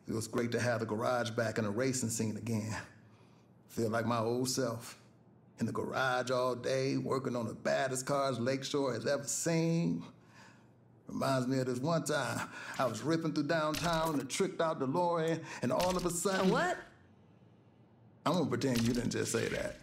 It was great to have the garage back in the racing scene again. Feel like my old self. In the garage all day, working on the baddest cars Lakeshore has ever seen. Reminds me of this one time. I was ripping through downtown in a tricked out DeLorean, and all of a sudden... A what? I'm gonna pretend you didn't just say that.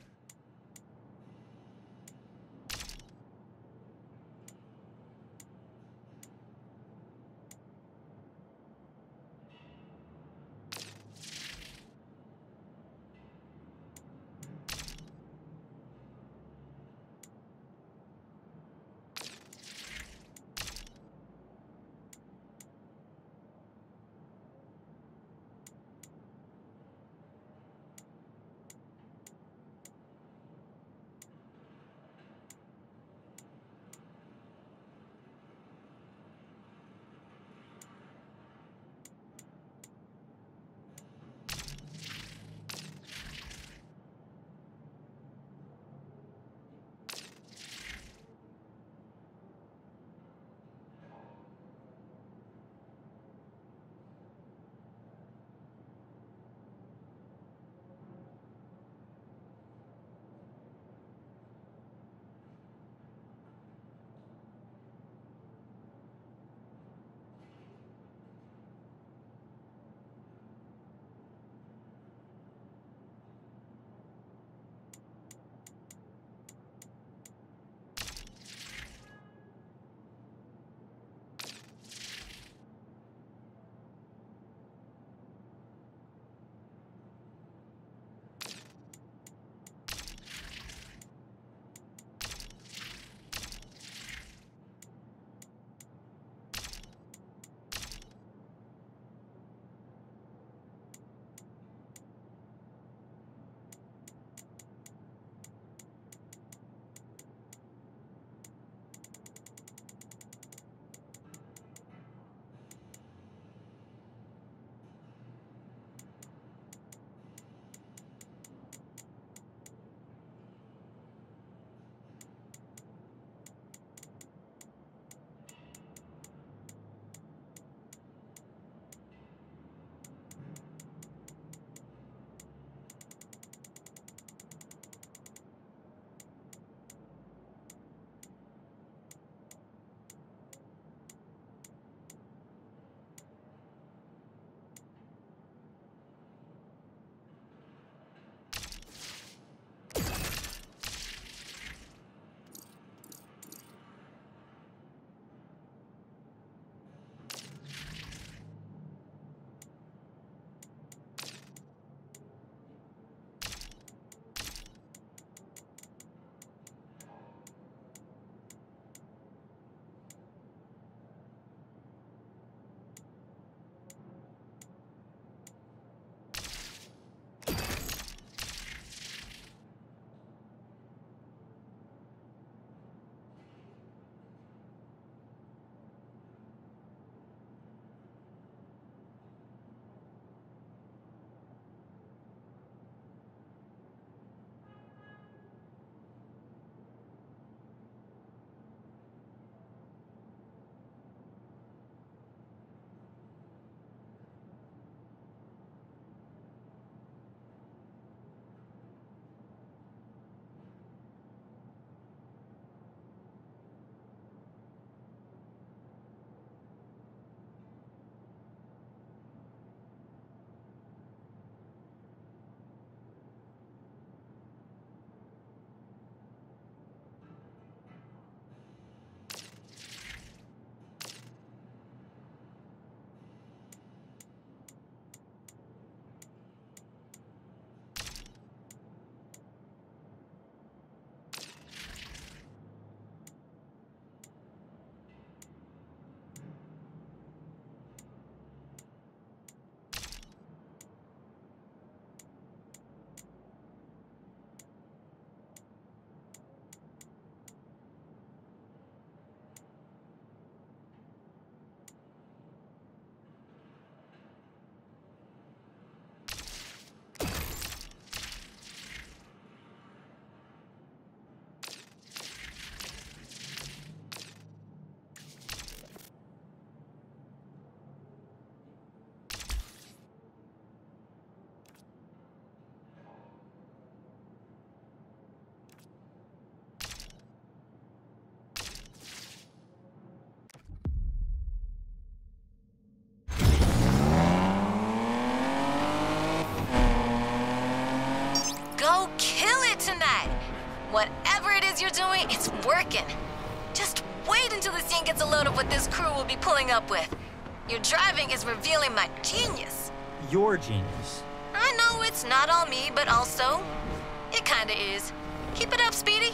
Go kill it tonight. Whatever it is you're doing, it's working. Just wait until the scene gets a load of what this crew will be pulling up with. Your driving is revealing my genius. Your genius. I know it's not all me, but also, it kinda is. Keep it up, Speedy.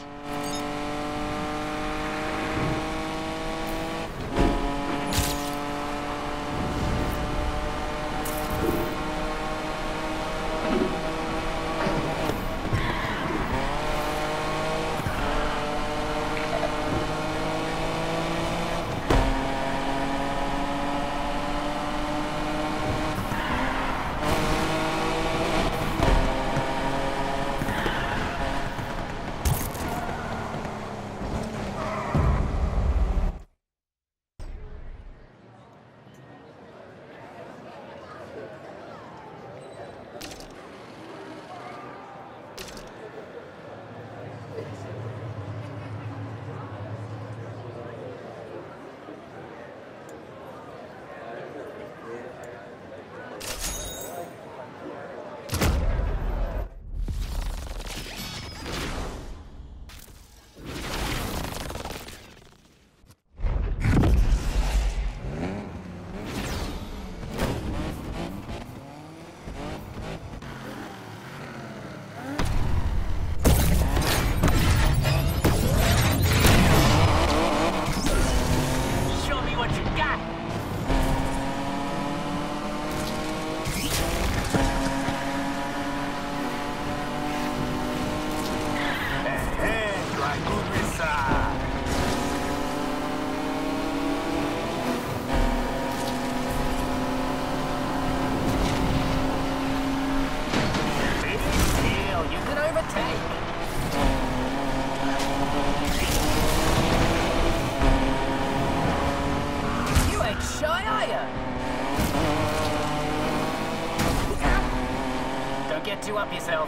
Don't get too up yourself.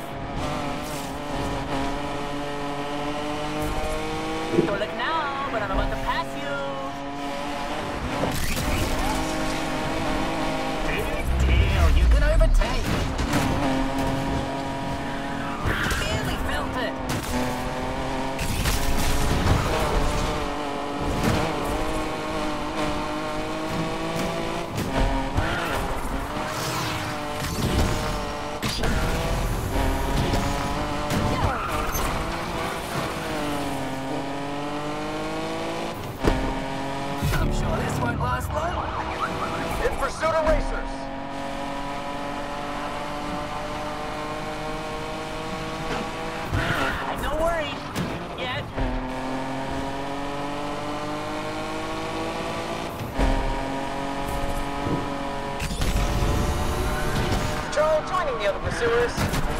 Don't look now, but I'm about to pass you. Big deal, you can overtake. Barely felt it. In pursuit of racers. No worry. Yet. Joe, joining the other pursuers.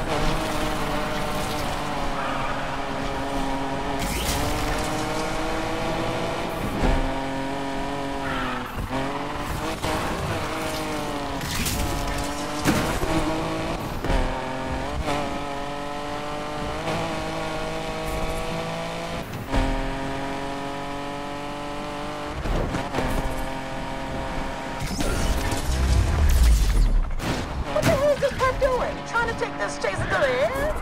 Trying to take this chase into the air?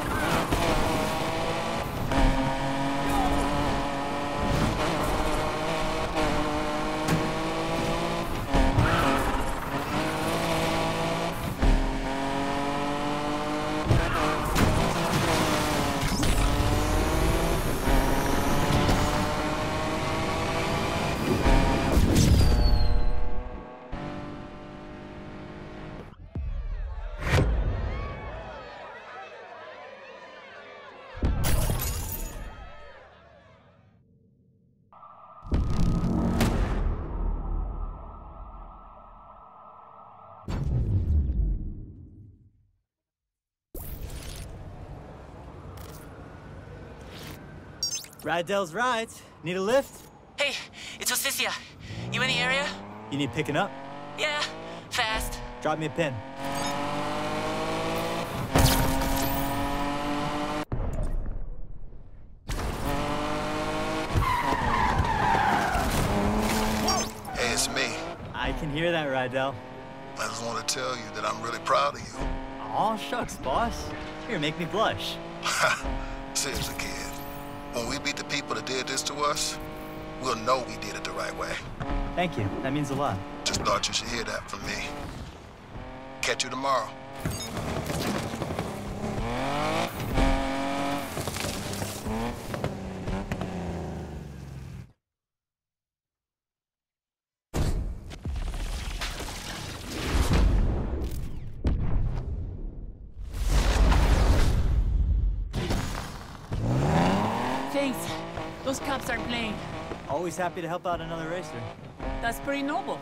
Rydell's right. Need a lift? Hey, it's Osicia. You in the area? You need picking up? Yeah, fast. Drop me a pin. Hey, it's me. I can hear that, Rydell. I just want to tell you that I'm really proud of you. Aw, shucks, boss. Here, make me blush. Seriously, kid. When we beat the people that did this to us, we'll know we did it the right way. Thank you. That means a lot. Just thought you should hear that from me. Catch you tomorrow. Thanks. Those cops aren't playing. Always happy to help out another racer. That's pretty noble.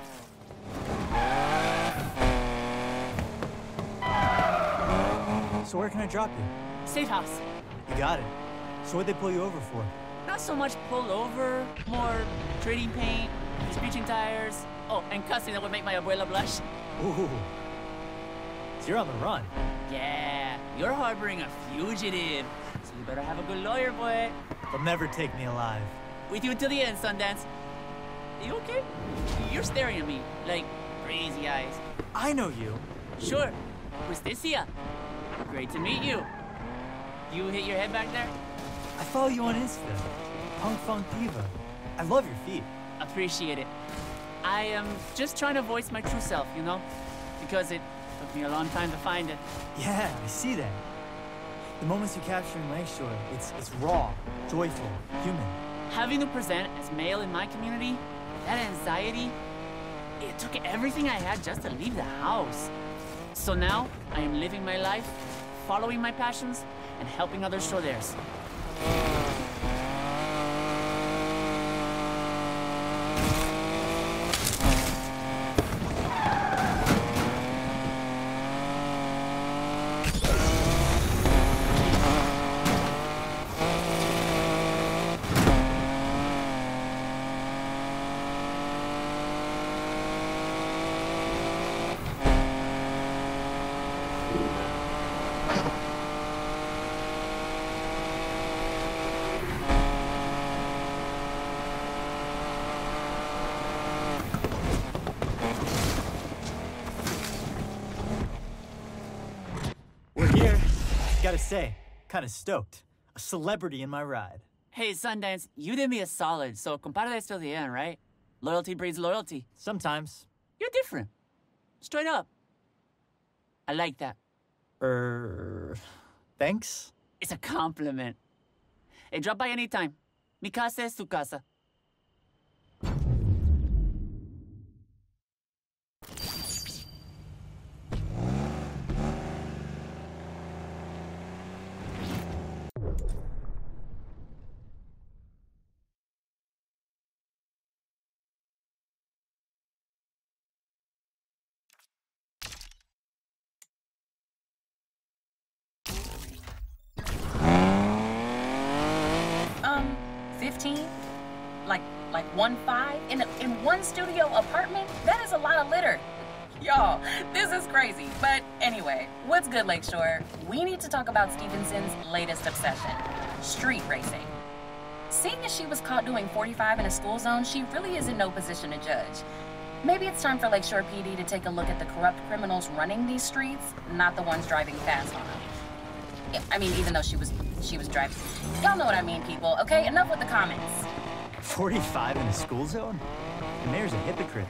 So where can I drop you? Safe house. You got it. So what'd they pull you over for? Not so much pull over, more trading paint, screeching tires. Oh, and cussing that would make my abuela blush. Ooh. So you're on the run. Yeah, you're harboring a fugitive. So you better have a good lawyer, boy. They'll never take me alive. With you until the end, Sundance. You okay? You're staring at me like crazy eyes. I know you. Sure. Justicia. Great to meet you. You hit your head back there? I follow you on Insta. Punk Funk Diva. I love your feet. Appreciate it. I am just trying to voice my true self, you know? Because it took me a long time to find it. Yeah, I see that. The moments you capture in Lakeshore, it's raw, joyful, human. Having to present as male in my community, that anxiety, it took everything I had just to leave the house. So now, I am living my life, following my passions, and helping others show theirs. We're here. Gotta say, kinda stoked. A celebrity in my ride. Hey, Sundance, you did me a solid, so compadre till the end, right? Loyalty breeds loyalty. Sometimes. You're different. Straight up. I like that. Thanks? It's a compliment. Hey, drop by anytime. Mi casa es tu casa. Um, 15? Like 1.5 in one studio apartment? That is a lot of litter. Y'all, this is crazy. But anyway, what's good, Lakeshore? We need to talk about Stevenson's latest obsession, street racing. Seeing as she was caught doing 45 in a school zone, she really is in no position to judge. Maybe it's time for Lakeshore PD to take a look at the corrupt criminals running these streets, not the ones driving fast on them. Yeah, I mean, even though she was driving. Y'all know what I mean, people, okay? Enough with the comments. 45 in a school zone? The mayor's a hypocrite.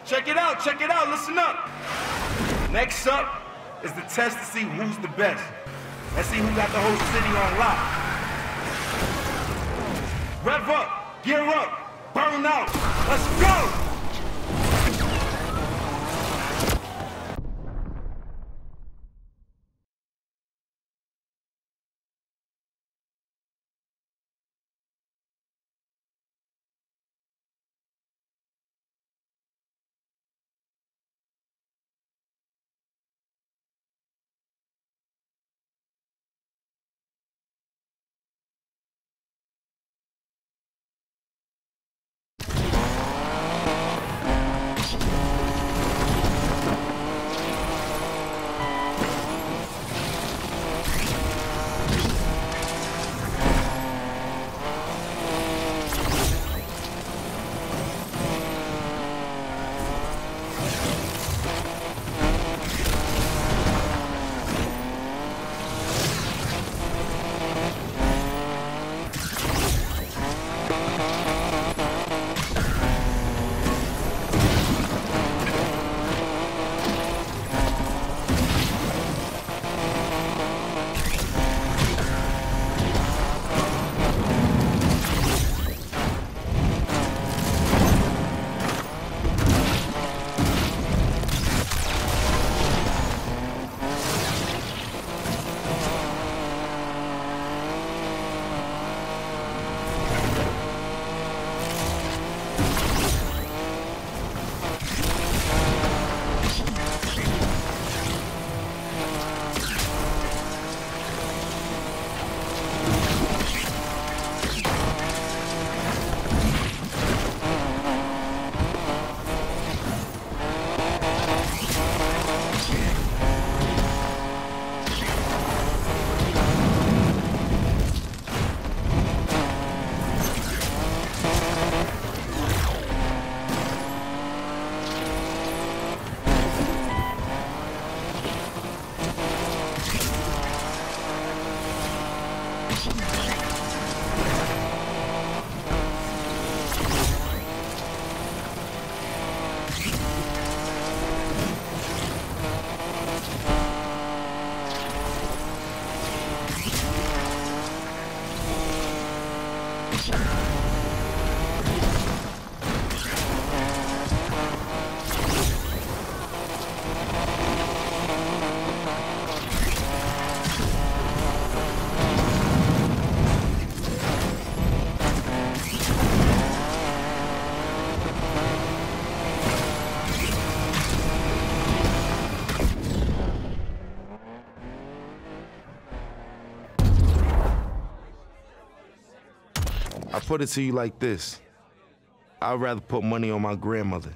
Check it out, listen up. Next up is the test to see who's the best. Let's see who got the whole city on lock. Rev up, gear up, burn out. Let's go! I put it to you like this. I'd rather put money on my grandmother.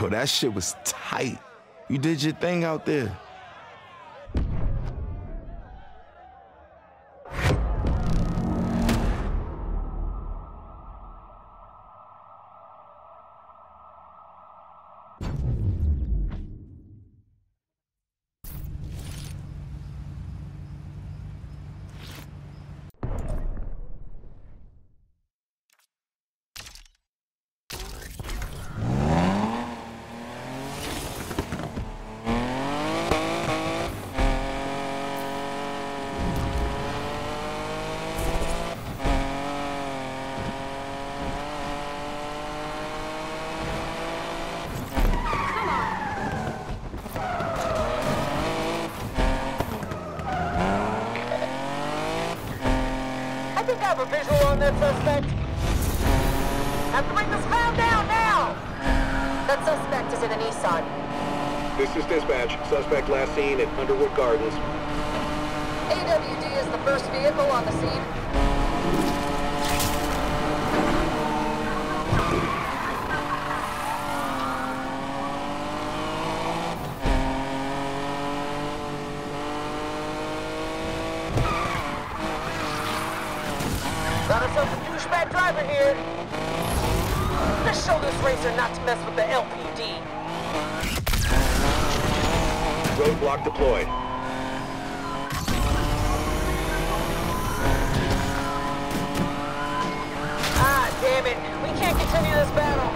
Yo, that shit was tight. You did your thing out there. I think I have a visual on that suspect. Have to bring this clown down now! That suspect is in a Nissan. This is dispatch. Suspect last seen at Underwood Gardens. AWD is the first vehicle on the scene. Got ourselves a douchebag driver here. Let's show this racer not to mess with the LPD. Roadblock deployed. Ah, damn it. We can't continue this battle.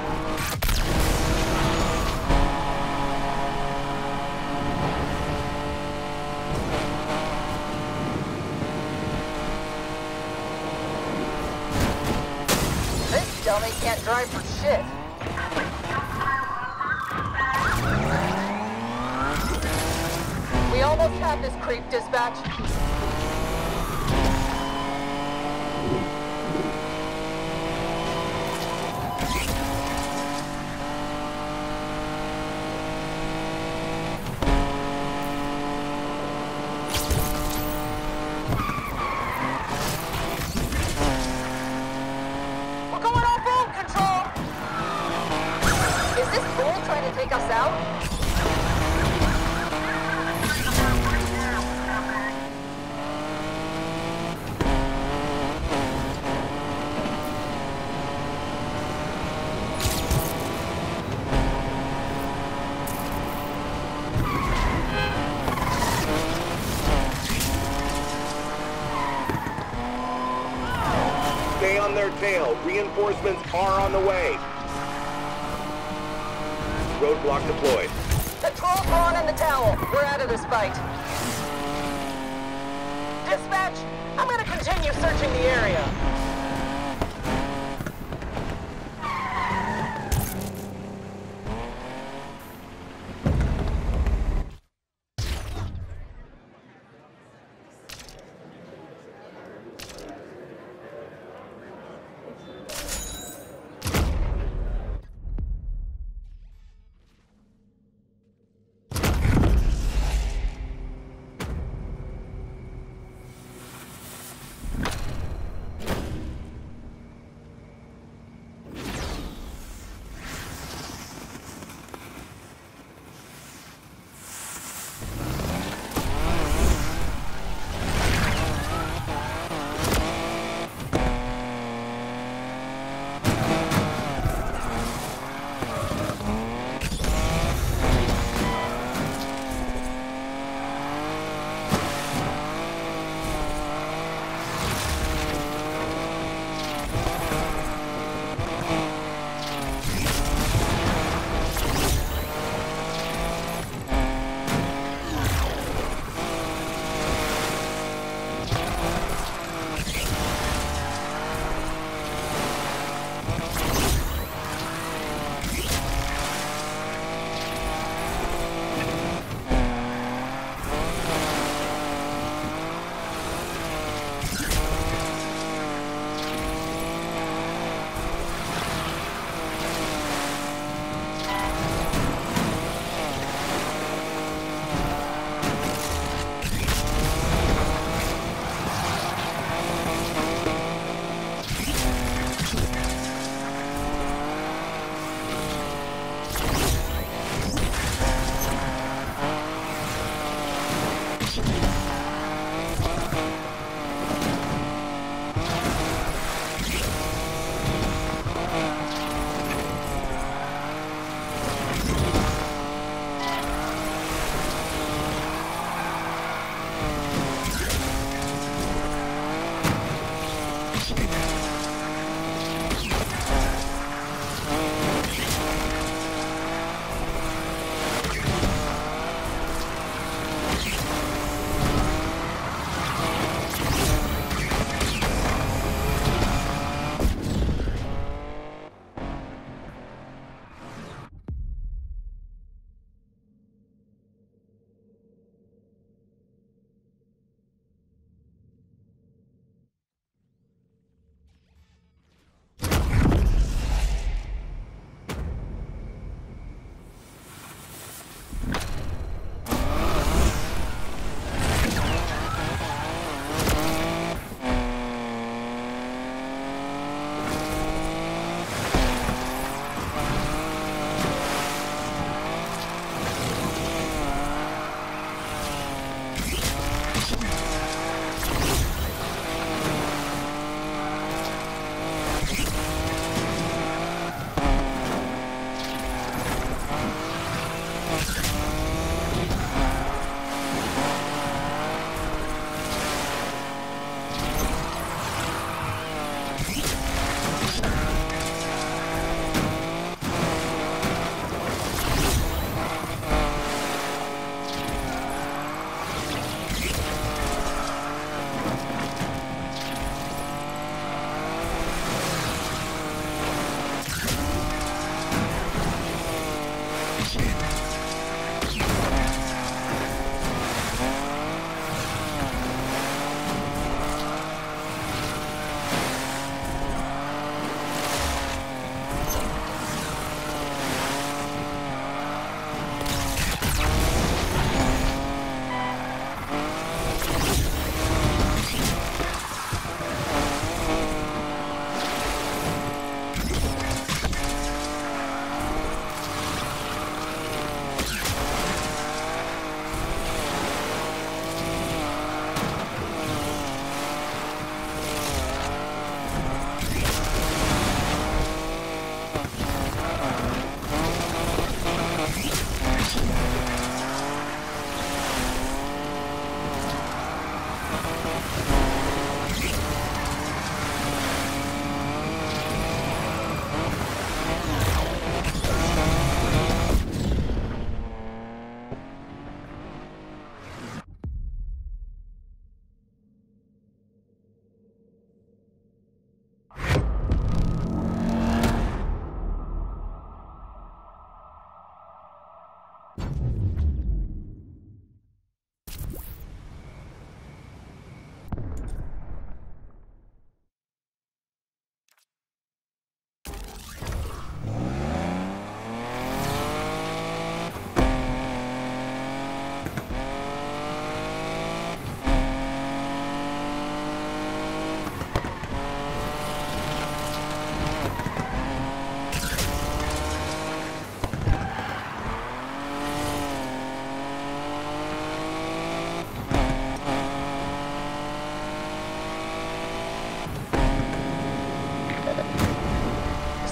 This dummy can't drive for shit. We almost have this creep, dispatch. We're going off road control! Is this bull trying to take us out? Stay on their tail. Reinforcements are on the way. Roadblock deployed. The trolls are on in the towel. We're out of this fight. Dispatch, I'm gonna continue searching the area.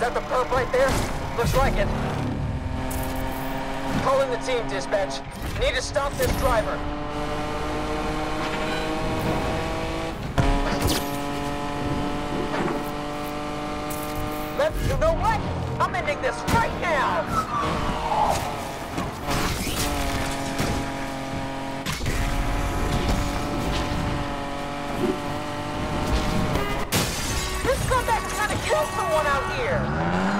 that the perp right there? Looks like it. Calling the team, dispatch. Need to stop this driver. You know what? I'm ending this right now! This scumbag's trying to kill someone out here!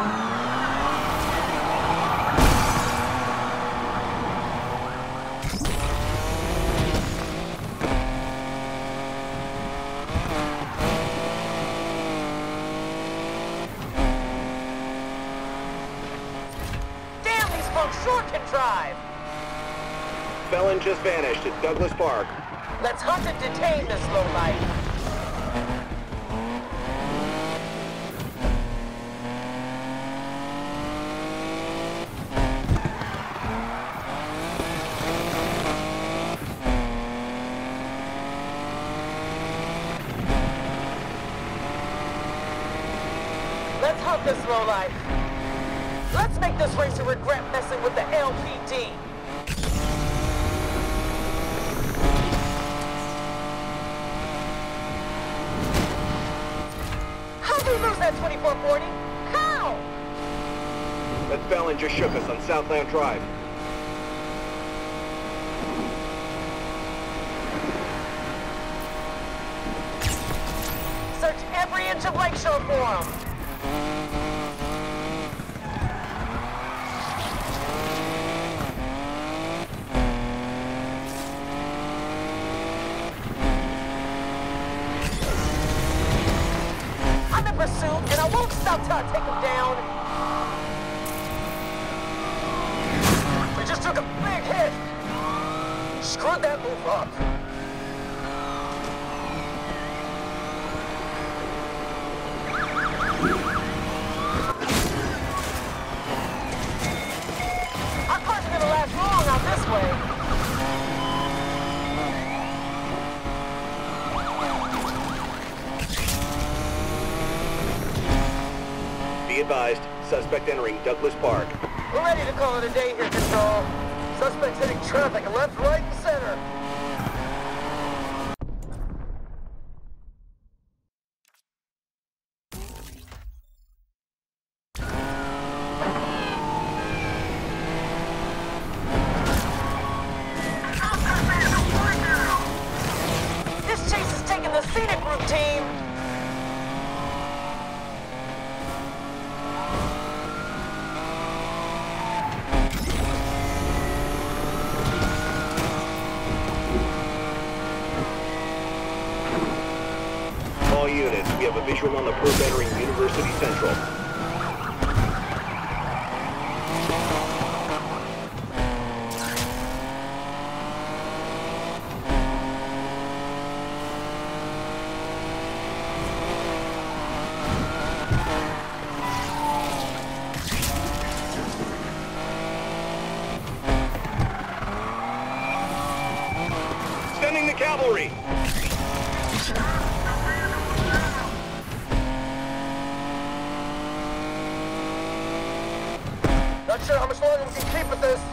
Sure can drive! Felon just vanished at Douglas Park. Let's hunt and detain this lowlife. Let's hunt this lowlife. Let's make this racer regret messing with the LPD. How'd we lose that 2440? How? That felon just shook us on Southland Drive. Search every inch of Lakeshore for him. And I won't stop till I take him down. We just took a big hit. Screwed that move up. Our cars are gonna last long out this way. Be advised, suspect entering Douglas Park. We're ready to call it a day here, Control. Suspect's hitting traffic left, right, and center. This chase is taking the scenic route, team. All units, we have a visual on the perp entering University Central. Sending the cavalry! Not sure how much longer we can keep with this.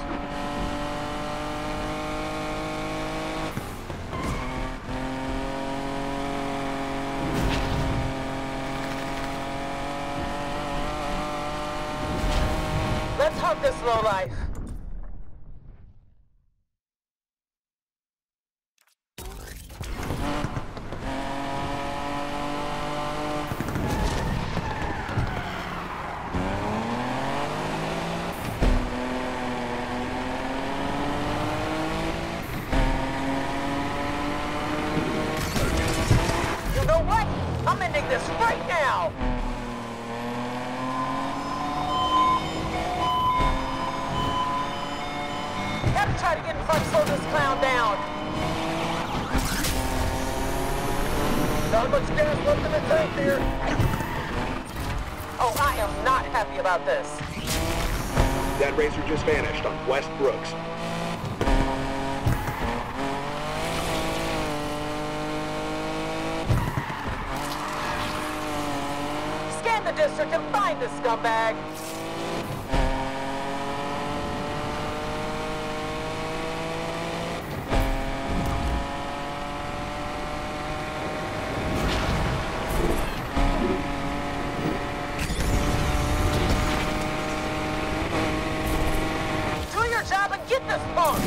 Let's hunt this lowlife. You know what? I'm ending this right now! Gotta try to get in front and slow this clown down. Not much gas left in the tank here. Oh, I am not happy about this. That racer just vanished on West Brooks. Scan the district and find this scumbag. Do your job and get this punk.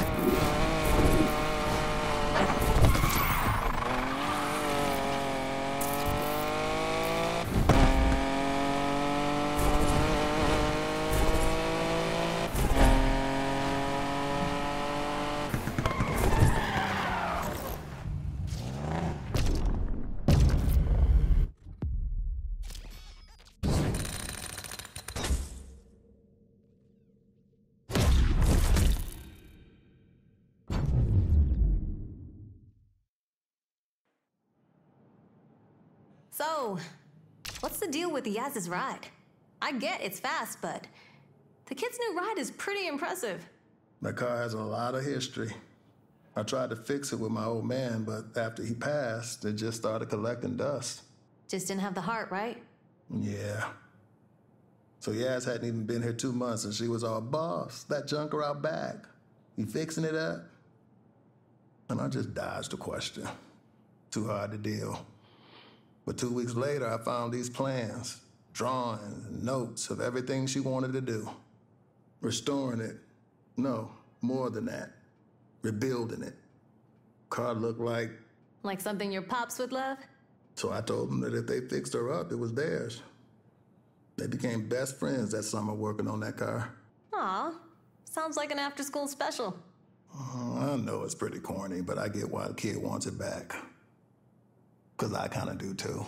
So, what's the deal with Yaz's ride? I get it's fast, but the kid's new ride is pretty impressive. That car has a lot of history. I tried to fix it with my old man, but after he passed, it just started collecting dust. Just didn't have the heart, right? Yeah. So Yaz hadn't even been here 2 months, and she was all, "Boss, that junker out back, you fixing it up?" And I just dodged the question. Too hard to deal. But 2 weeks later, I found these plans, drawings, and notes of everything she wanted to do. Restoring it. No, more than that. Rebuilding it. Car looked like... Like something your pops would love? So I told them that if they fixed her up, it was theirs. They became best friends that summer working on that car. Aw, sounds like an after-school special. I know it's pretty corny, but I get why the kid wants it back. 'Cause I kind of do too.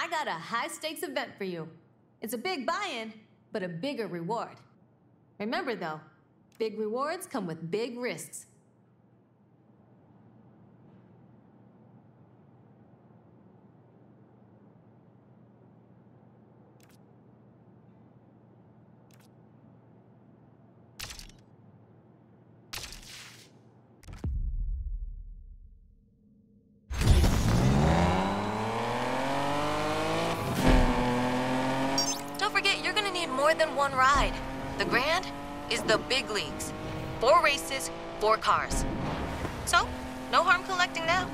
I got a high-stakes event for you. It's a big buy-in, but a bigger reward. Remember, though, big rewards come with big risks. Don't forget, you're gonna need more than one ride. The Grand is the big leagues. 4 races, 4 cars. So, no harm collecting now.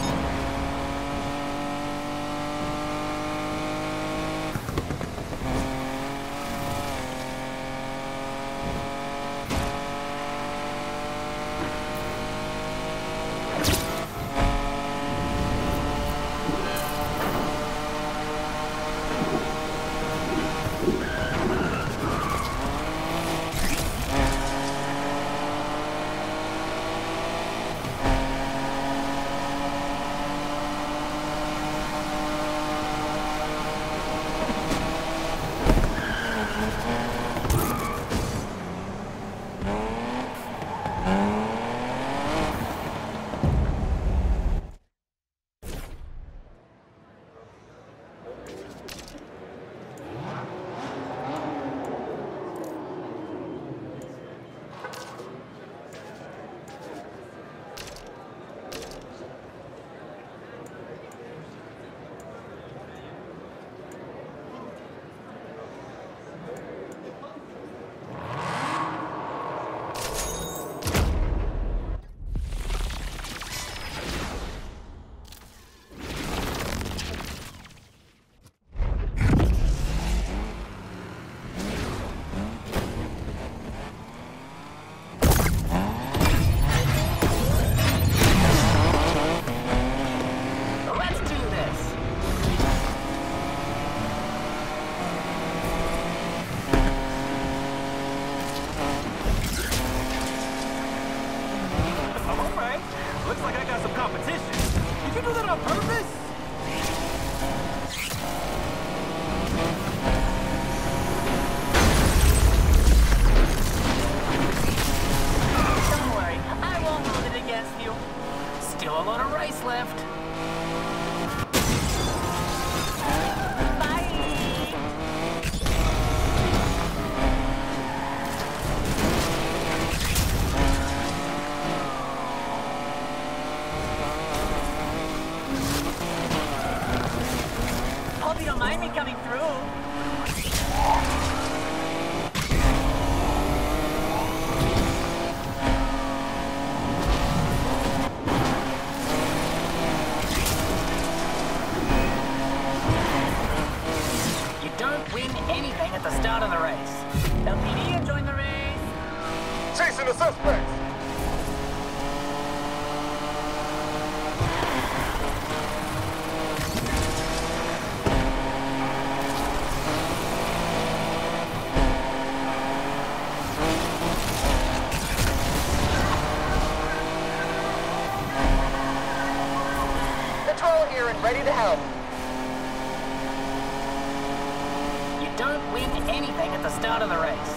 Looks like I got some competition. Did you do that on purpose? Don't worry, I won't hold it against you. Still a lot of rice left. Hope you don't mind me coming through. You don't win anything at the start of the race. LPD, join the race. Chasing the suspects! Patrol here and ready to help. You don't win anything at the start of the race.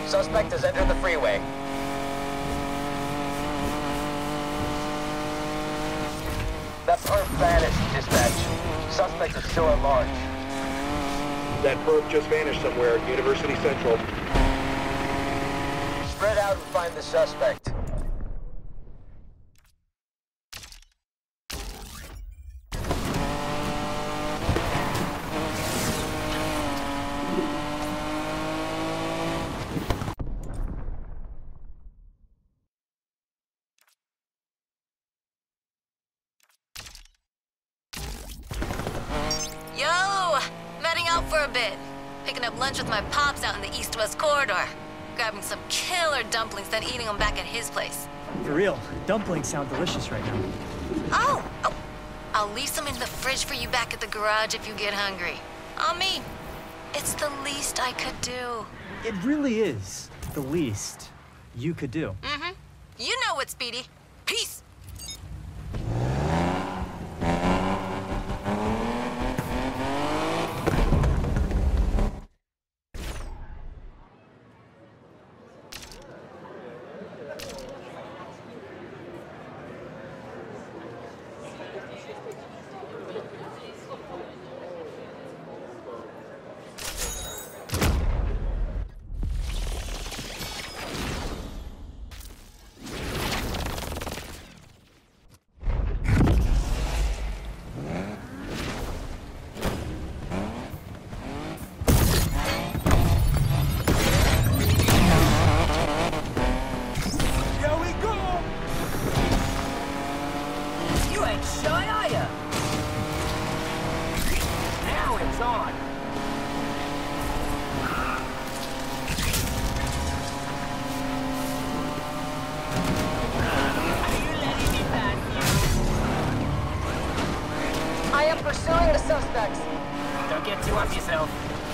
Suspect has entered the freeway. That perp vanished, dispatch. Suspect is still at large. That perp just vanished somewhere at University Central. Spread out and find the suspect. Yo! Heading out for a bit. Picking up lunch with my pops out in the east-west corridor. Grabbing some killer dumplings, then eating them back at his place. For real, dumplings sound delicious right now. Oh! I'll leave some in the fridge for you back at the garage if you get hungry. On me. It's the least I could do. It really is the least you could do. Mm-hmm. You know it, Speedy. Peace! Pursuing the suspects. Don't get too up yourself.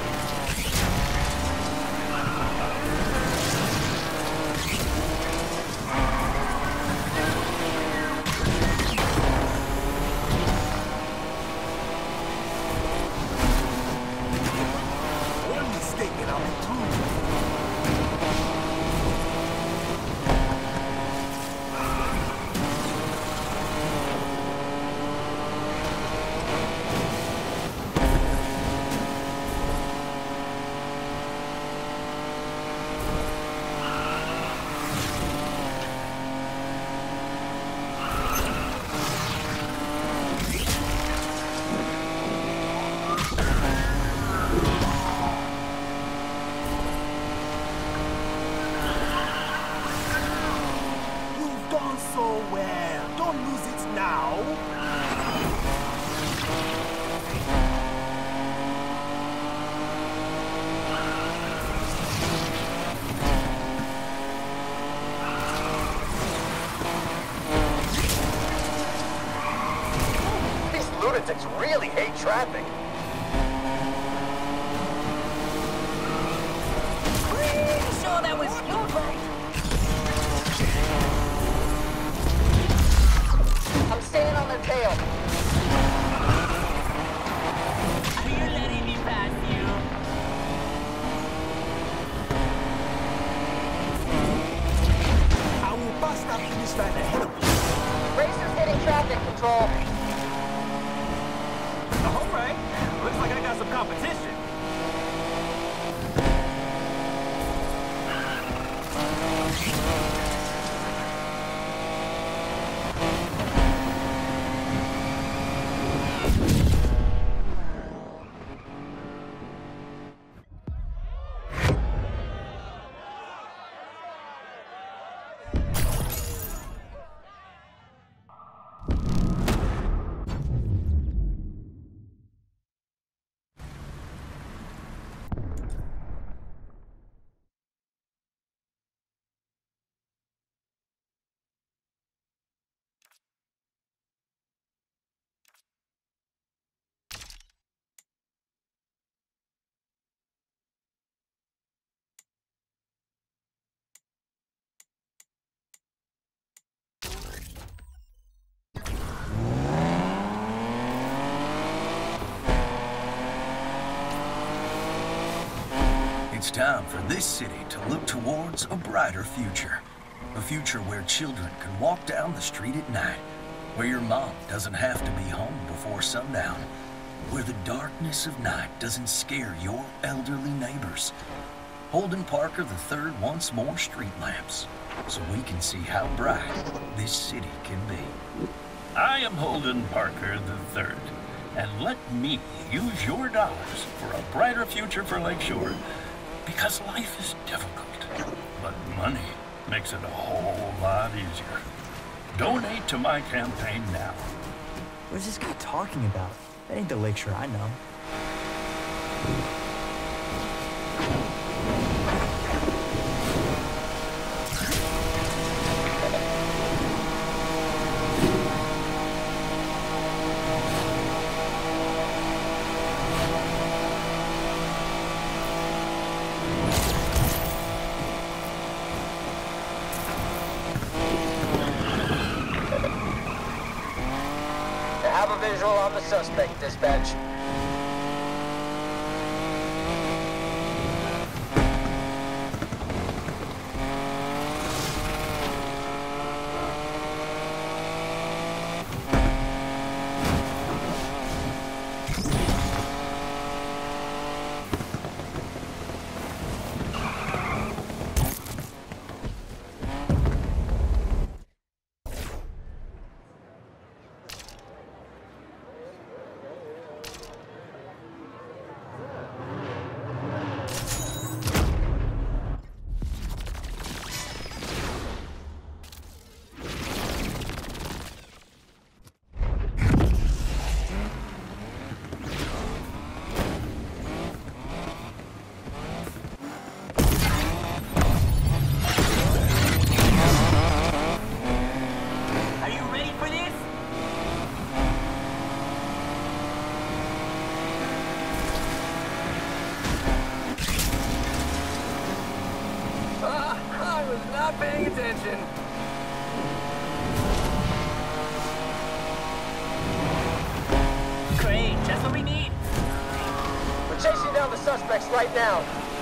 One mistake and I'll be through. So well. Don't lose it now. These lunatics really hate traffic. Pretty sure that was your fault. I'm staying on their tail. Are you letting me pass you? I will bust that finish line ahead of you. Racer's hitting traffic control. All right. Looks like I got some competition. It's time for this city to look towards a brighter future. A future where children can walk down the street at night, where your mom doesn't have to be home before sundown, where the darkness of night doesn't scare your elderly neighbors. Holden Parker III wants more street lamps, so we can see how bright this city can be. I am Holden Parker III, and let me use your dollars for a brighter future for Lakeshore, because life is difficult, but money makes it a whole lot easier. Donate to my campaign now. What's this guy talking about? That ain't the Lakeshore I know. Visual on the suspect, dispatch. Not paying attention. Great, just what we need. We're chasing down the suspects right now.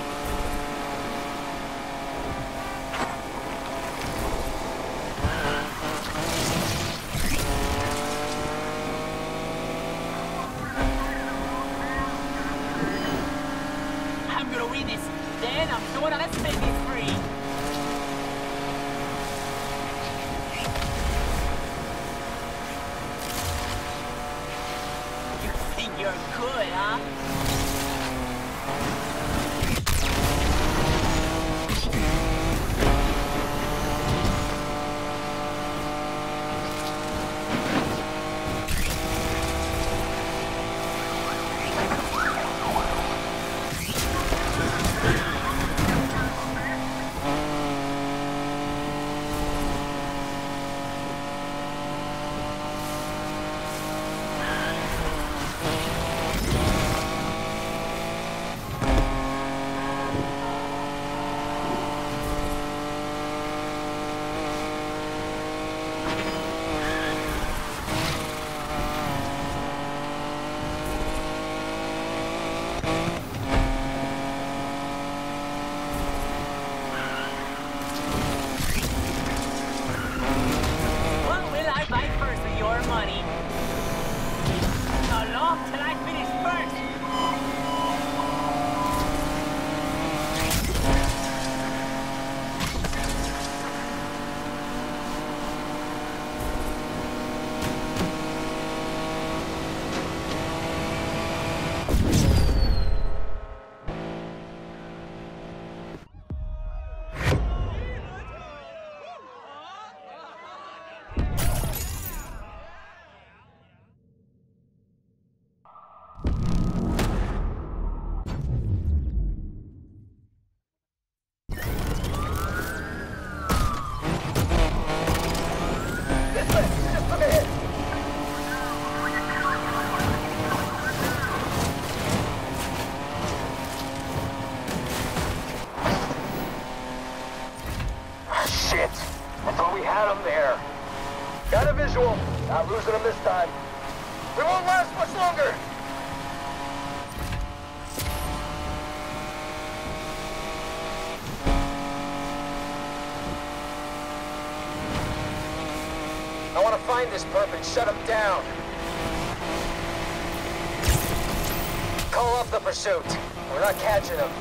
I'm gonna win this. Then I'm going to let's make it free. You're good, huh? Not losing them this time. We won't last much longer. find this perp and shut him down. Call off the pursuit. We're not catching him.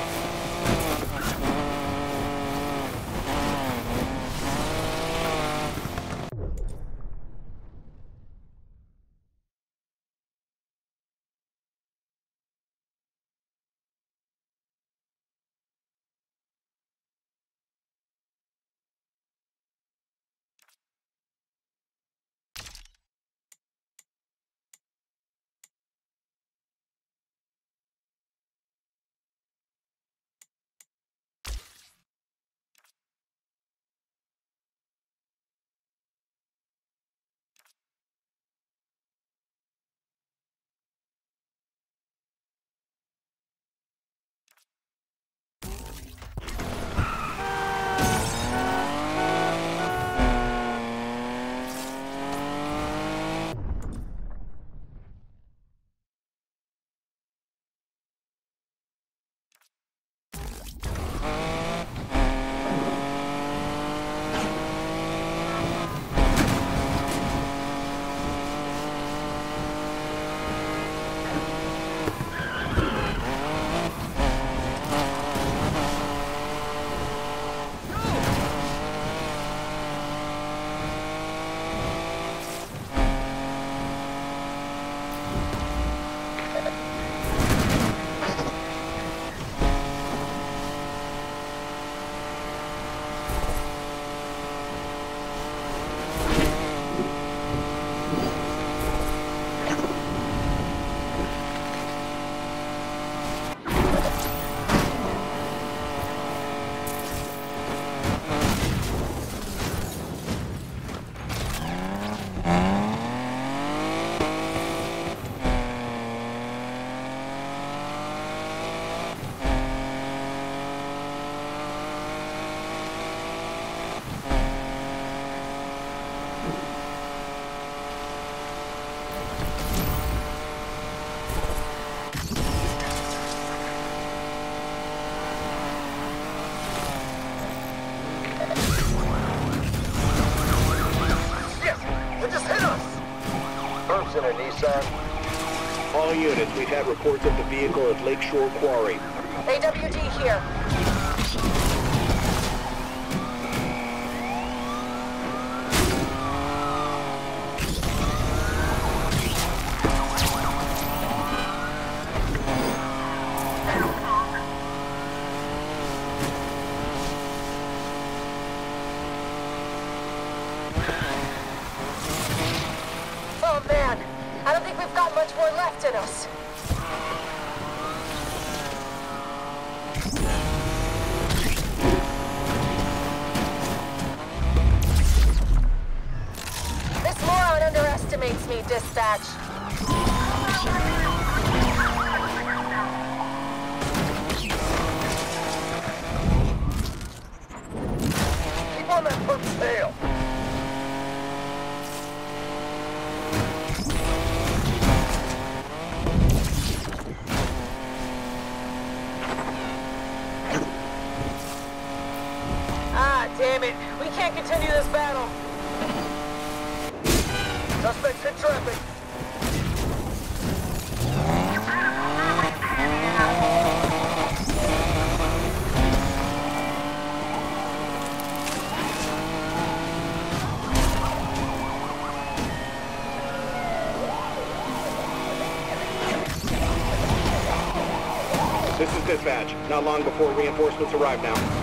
In a Nissan. All units, we've had reports of the vehicle at Lakeshore Quarry. AWD here. Oh man, I don't think we've got much more left in us. This moron underestimates me, dispatch. Keep on that perp's tail. Damn it, we can't continue this battle. Suspects in traffic. This is dispatch. Not long before reinforcements arrive now.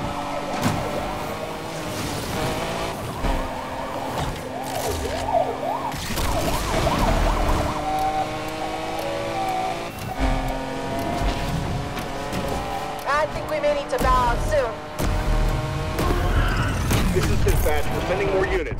I think we may need to bow out soon. This is dispatch. We're sending more units.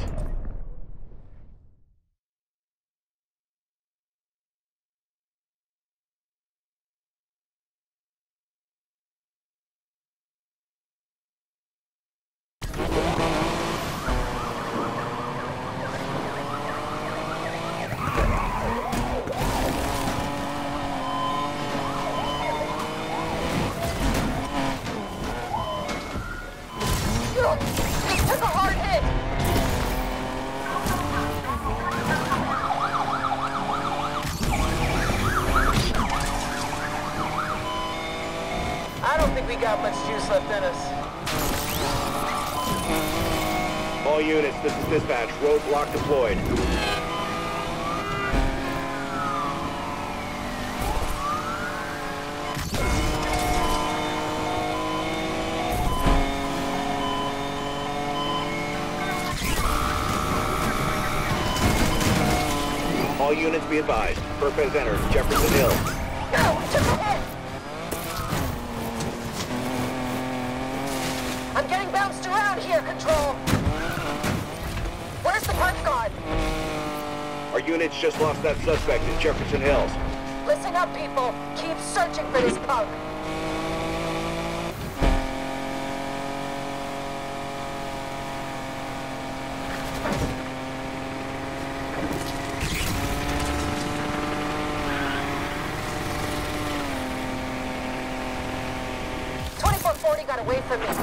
This took a hard hit. we got much juice left in us. All units, this is dispatch. Roadblock deployed. All units be advised. Perp has entered Jefferson Hill. No, we took a hit! I'm getting bounced around here, Control. Where's the perp guard? Our units just lost that suspect in Jefferson Hills. Listen up, people. Keep searching for this punk. Got away from me.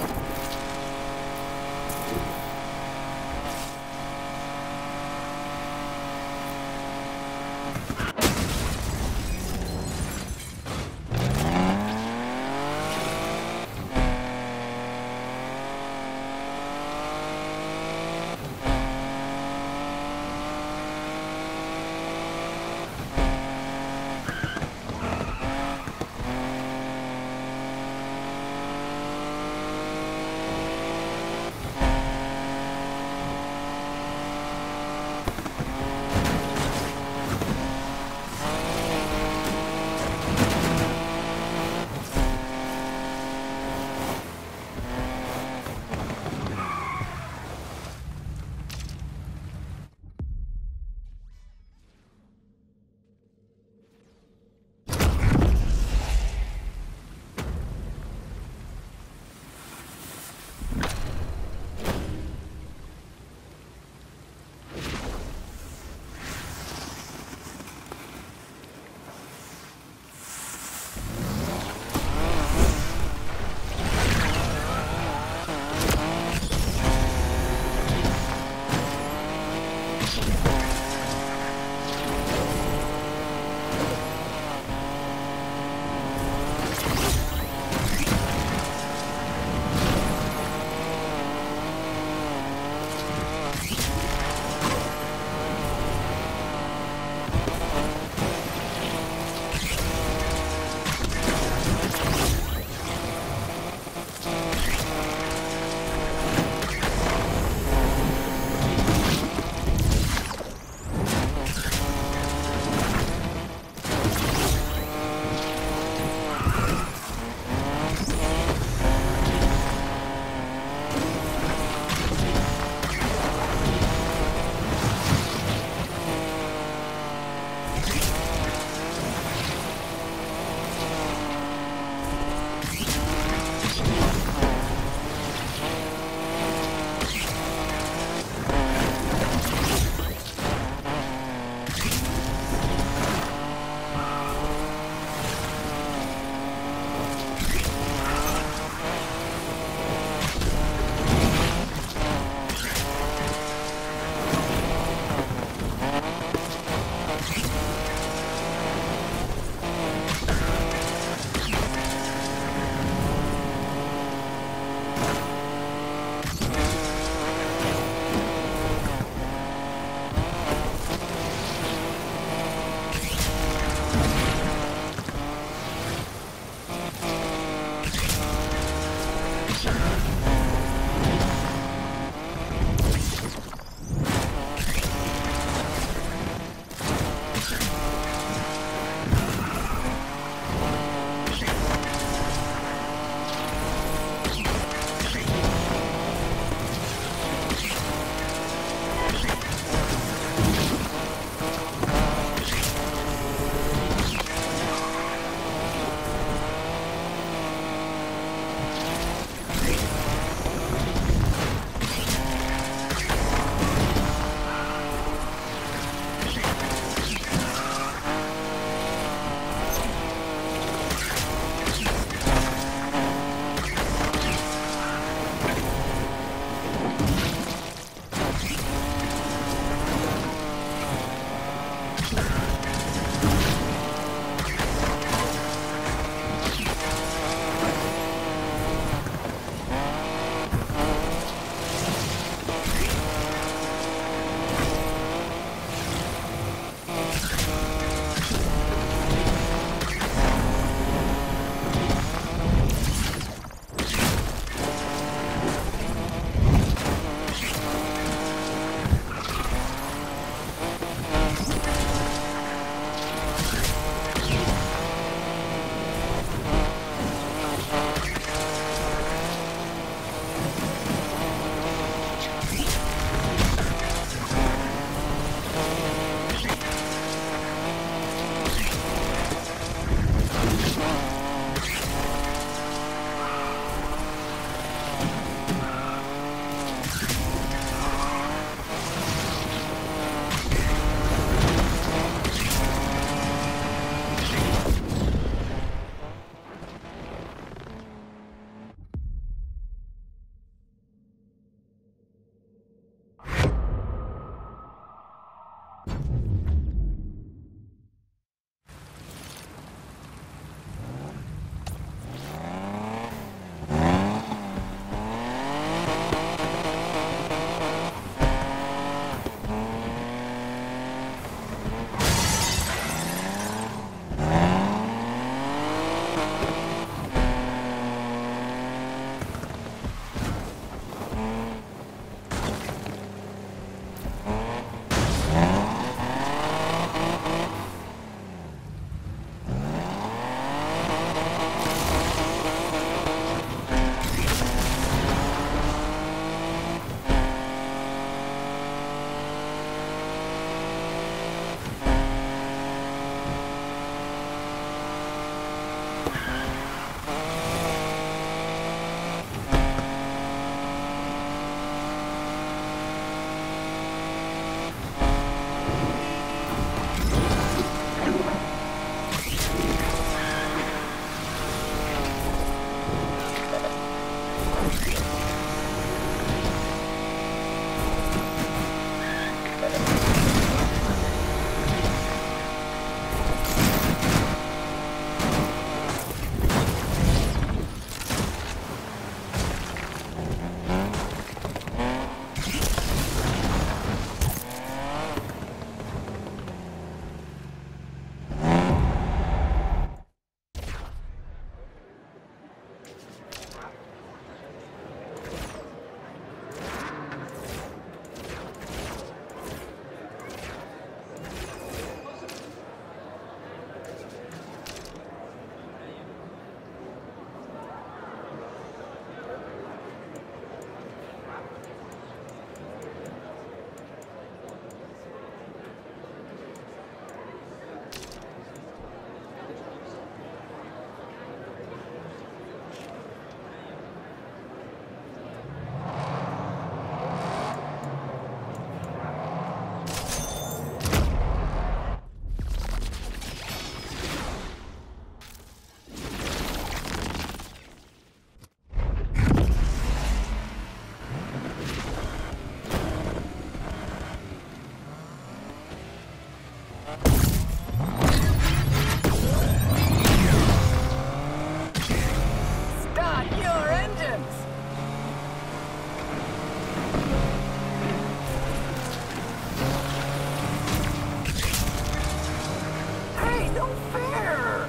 no fair!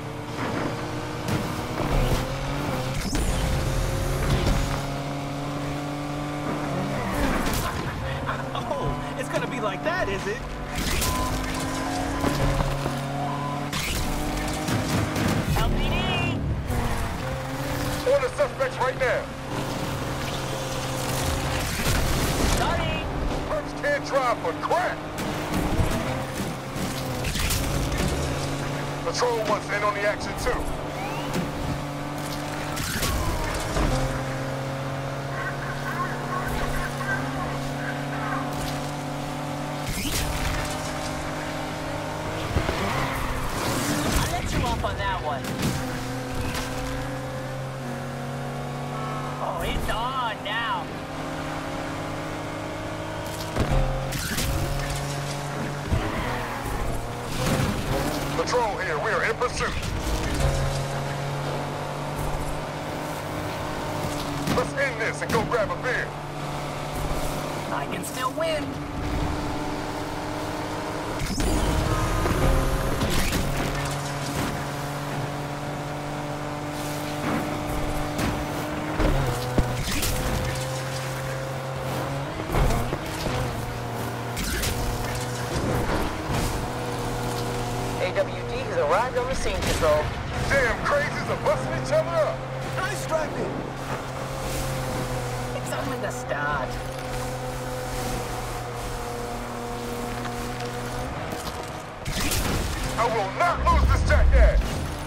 Oh, it's gonna be like that, is it? LPD! On the suspects right now. Sorry! Perps can't drive for crap. Patrol wants in on the action too. I let you off on that one. Oh, it's on now. Patrol here, we are in pursuit. Let's end this and go grab a beer. I can still win. AWD has arrived on the scene, Control. Damn crazies are busting each other up. Nice driving! It's only the start. I will not lose this jackass.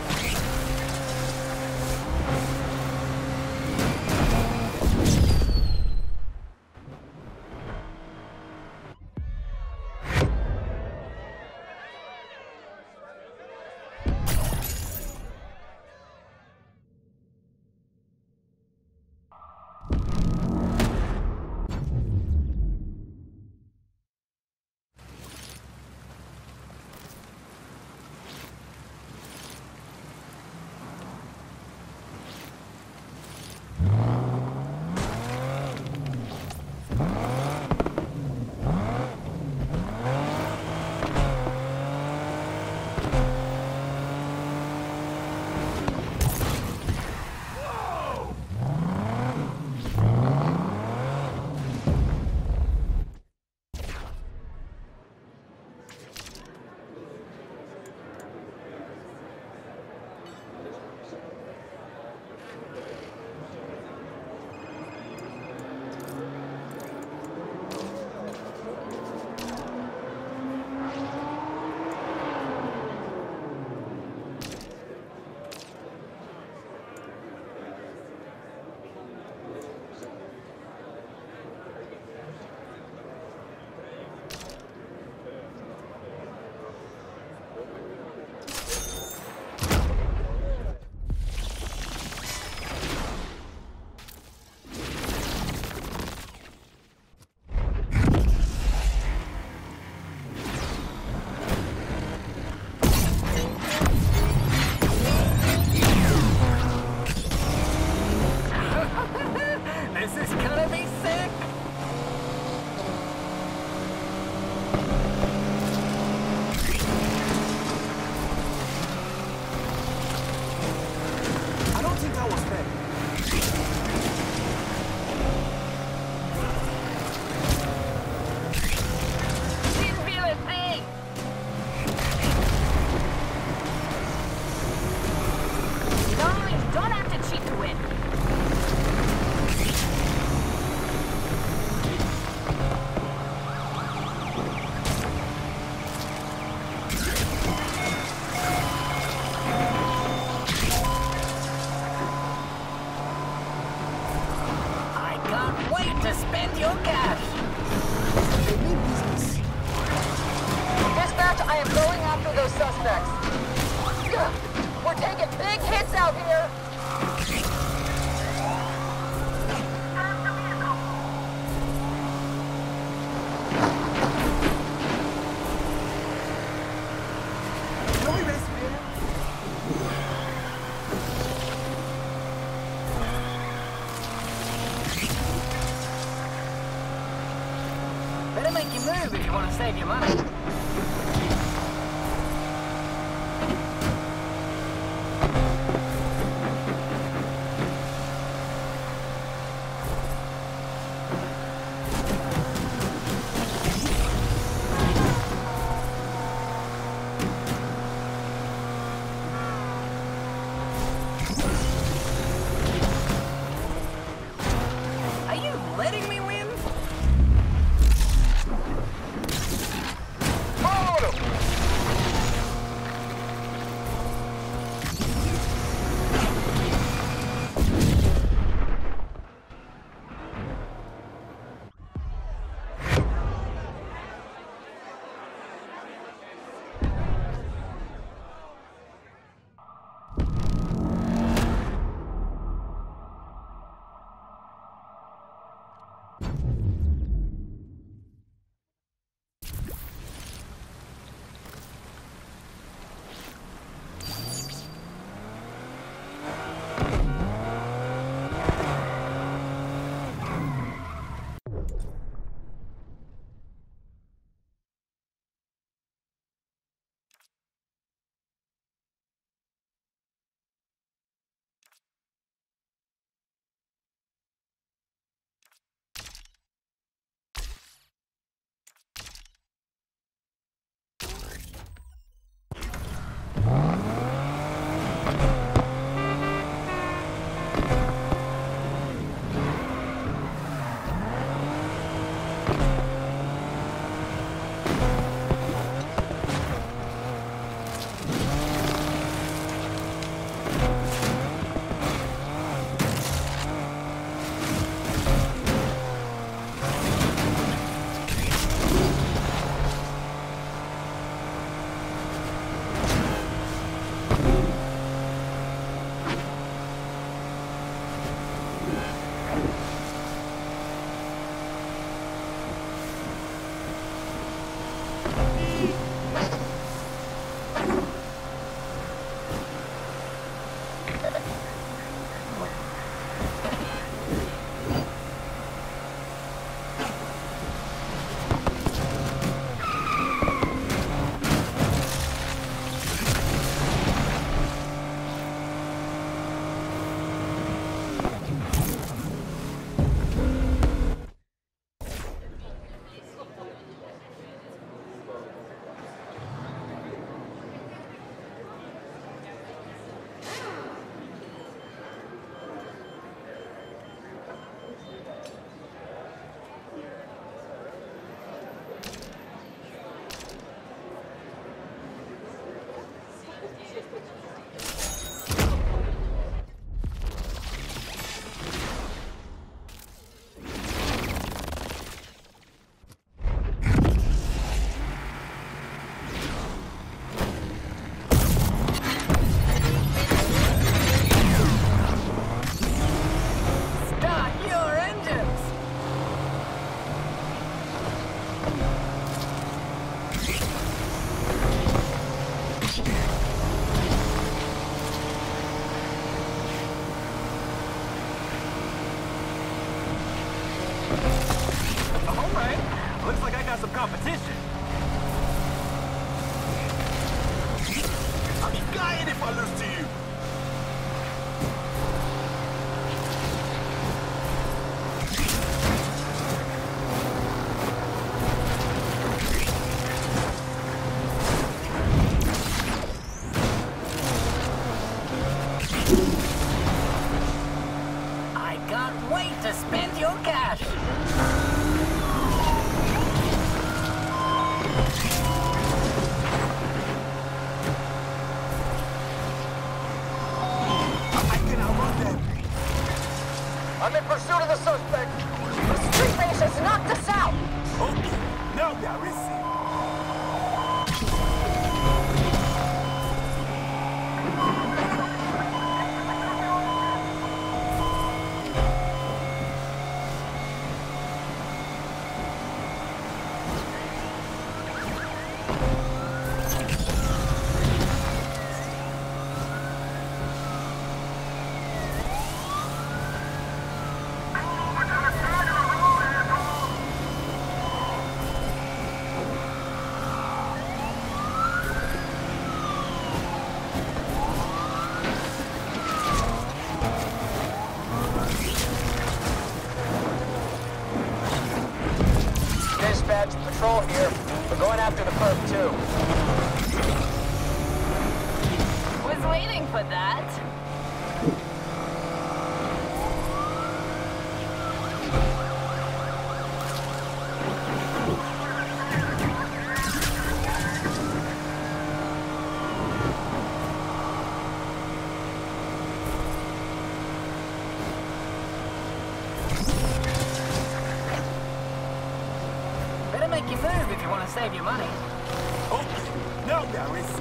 Better make your move if you want to save your money. Are you letting me win? Follow them! Looks like I got some competition. I'll be dying if I lose to you. I can't wait to spend your cash. I'm in pursuit of the suspect. The street race has knocked us out. Okay, now there is it. Dispatch, patrol here. We're going after the perp too. for that. Better make your move if you want to save your money. Okay, now there is.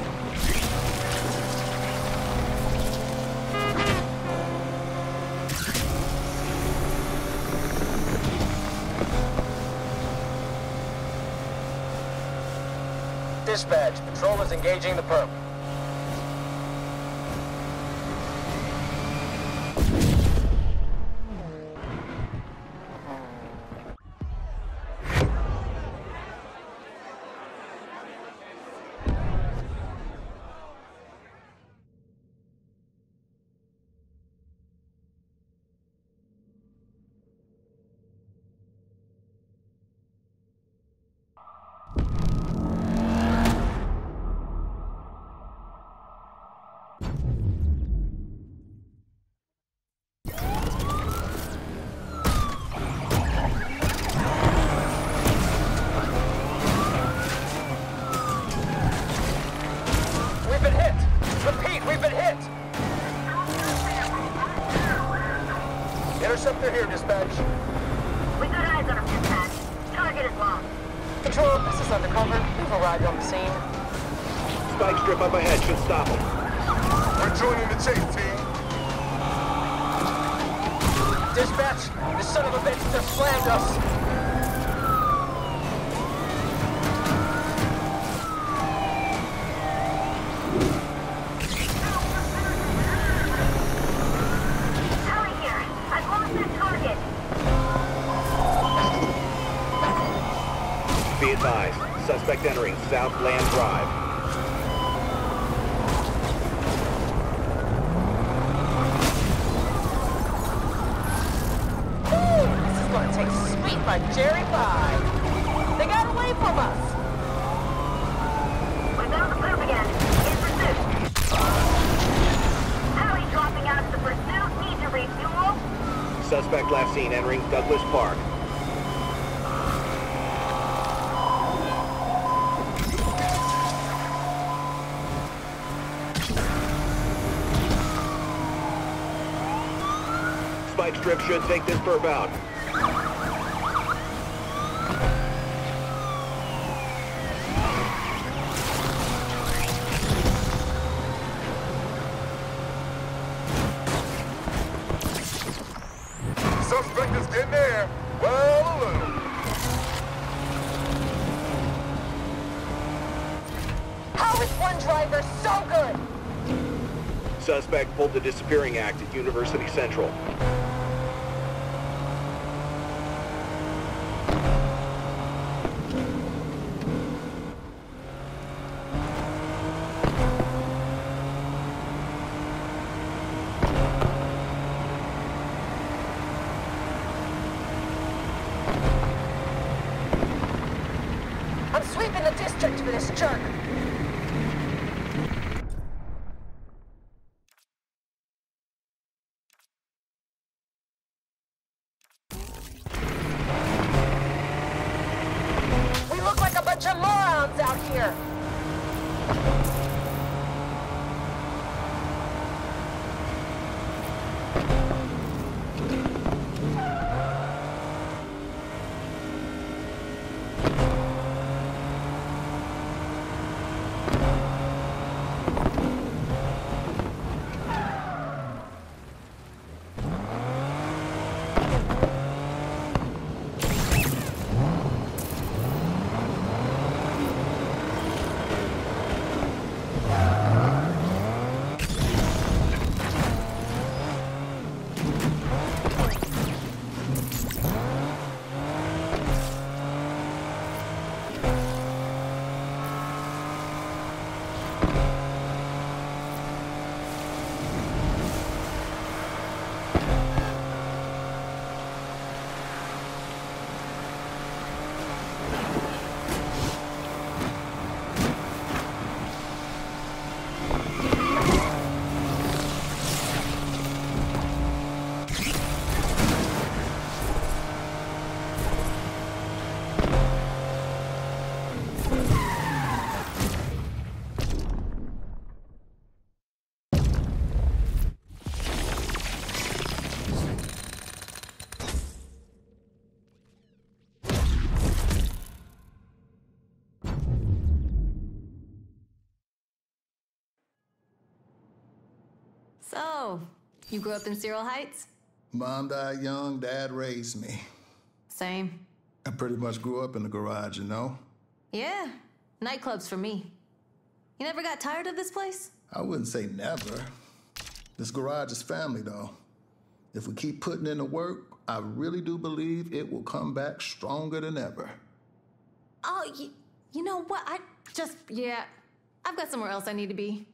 Dispatch, patrol is engaging the perp. Interceptor here, dispatch. We got eyes on him, dispatch. Target is lost. Control, this is undercover. We've arrived on the scene. Spike strip up ahead should stop him. We're joining the chase, team. Dispatch, this son of a bitch just slammed us. Be advised, suspect entering South Land Drive. Ooh, this is gonna taste sweet like cherry pie. They got away from us. We're down the loop again. In pursuit. Howie dropping out of the pursuit. Need to refuel. Suspect last seen entering Douglas Park. Spike strip should take this perp out. Suspect is getting there. Well, alone. How is one driver so good? Suspect pulled the disappearing act at University Central. I'm sweeping the district for this jerk. We look like a bunch of morons out here. So, you grew up in Cyril Heights? Mom died young, Dad raised me. Same. I pretty much grew up in the garage, you know? Yeah, nightclubs for me. You never got tired of this place? I wouldn't say never. This garage is family, though. If we keep putting in the work, I really do believe it will come back stronger than ever. Oh, you know what? I've got somewhere else I need to be.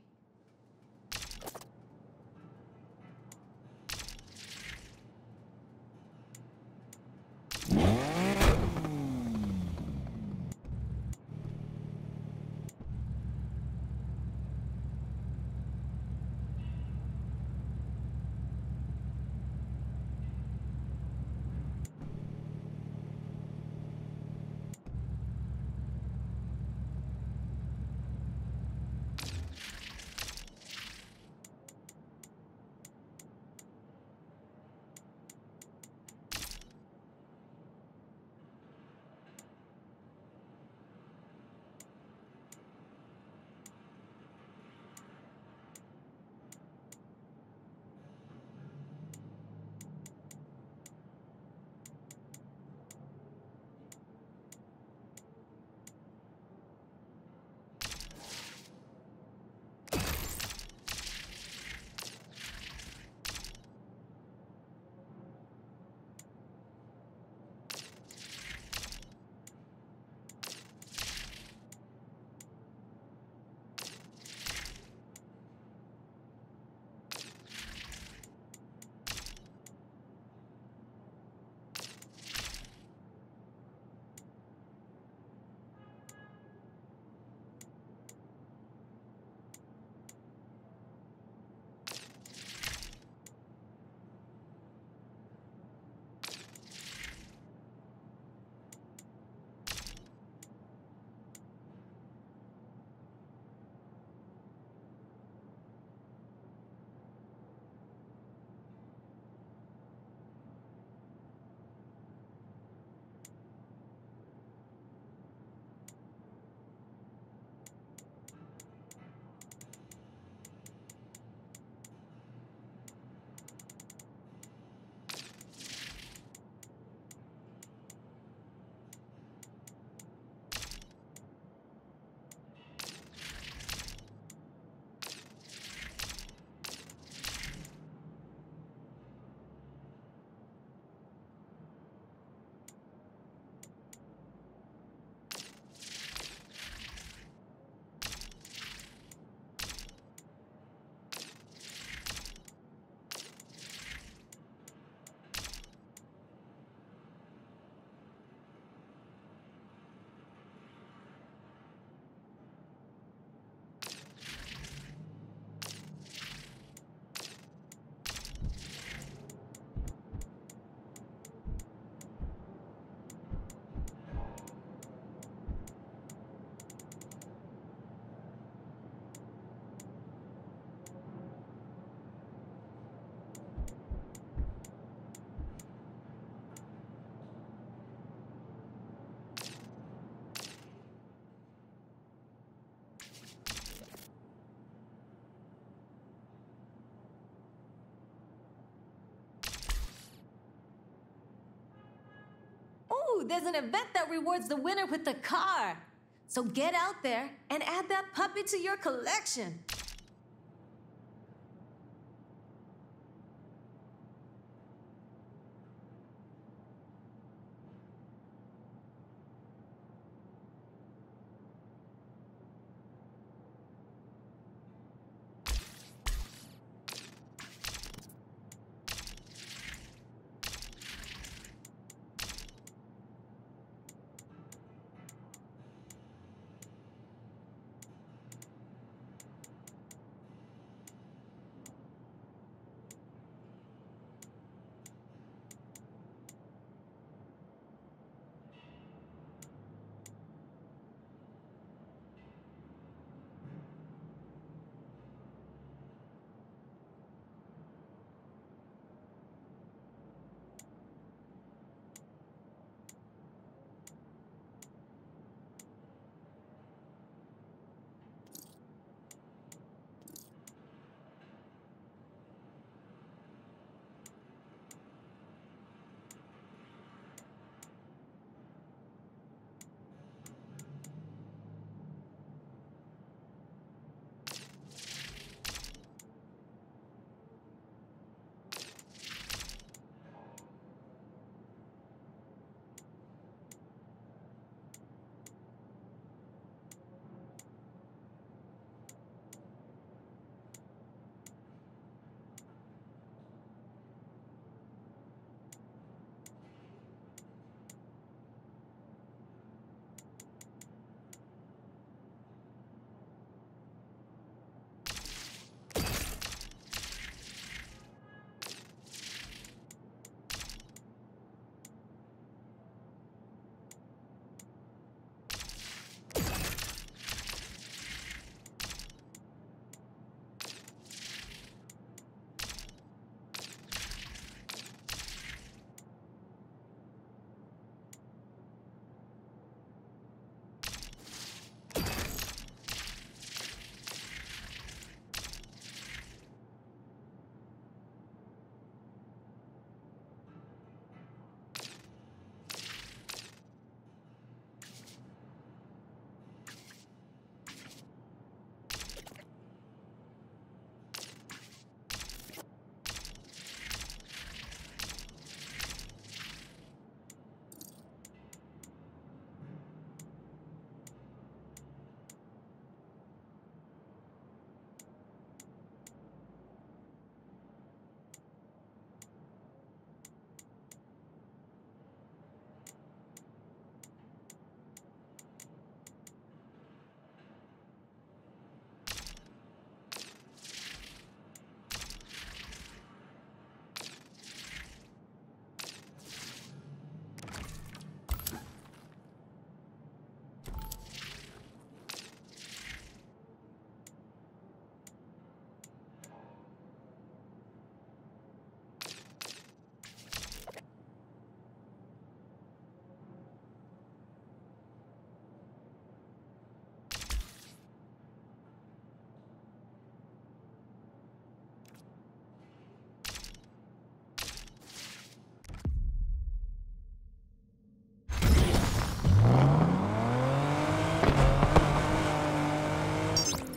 Ooh, there's an event that rewards the winner with the car. So get out there and add that puppy to your collection.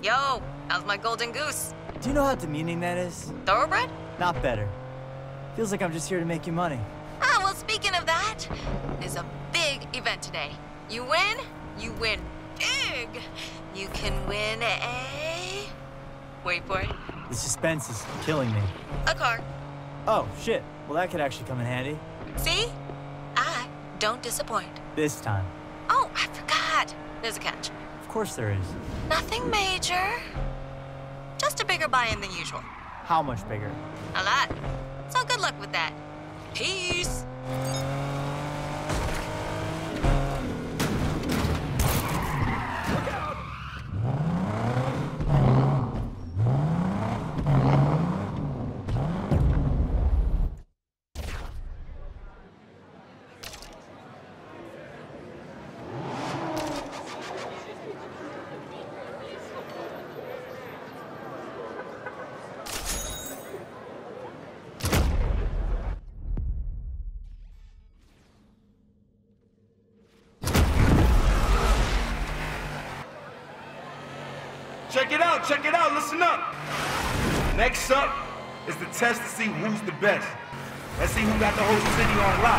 Yo, how's my golden goose? Do you know how demeaning that is? Thoroughbred? Not better. Feels like I'm just here to make you money. Ah, well, speaking of that, there's a big event today. You win big. You can win a... Wait for it. The suspense is killing me. A car. Oh, shit. Well, that could actually come in handy. See? I don't disappoint. This time. Oh, I forgot. There's a catch. Of course there is. Nothing major. Just a bigger buy-in than usual. How much bigger? A lot. So good luck with that. Peace. Check it out, listen up. Next up is the test to see who's the best. Let's see who got the whole city on lock.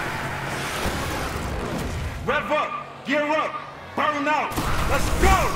Rev up, gear up, burn out, let's go!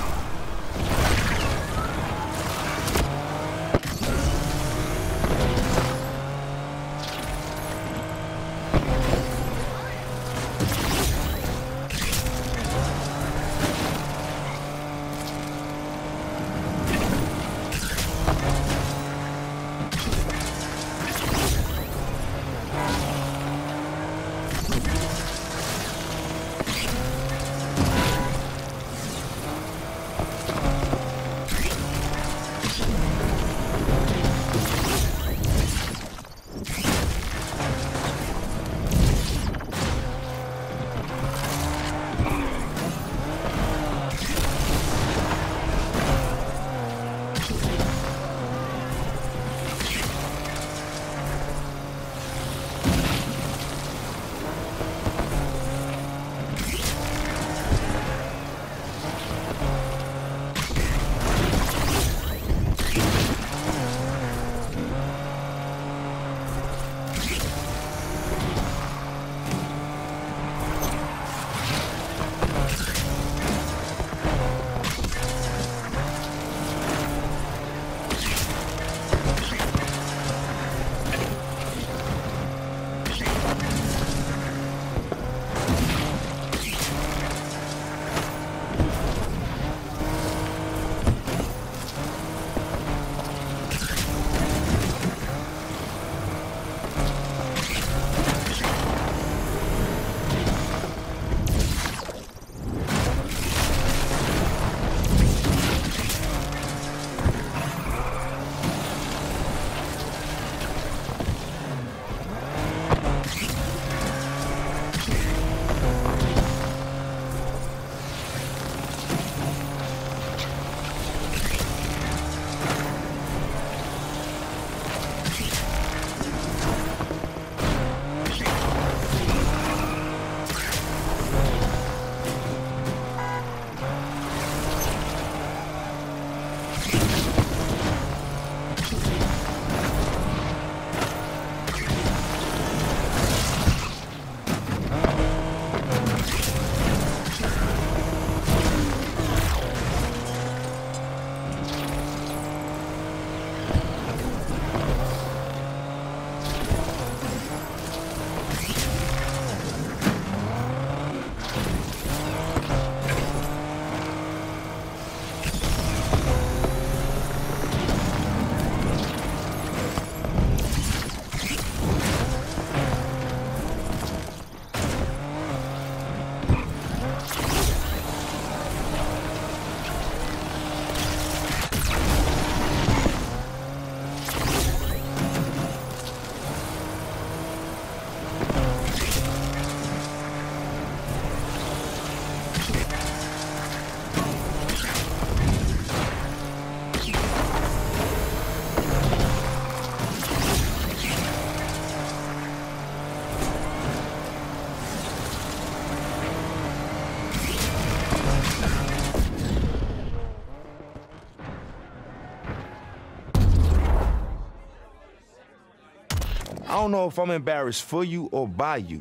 I don't know if I'm embarrassed for you or by you.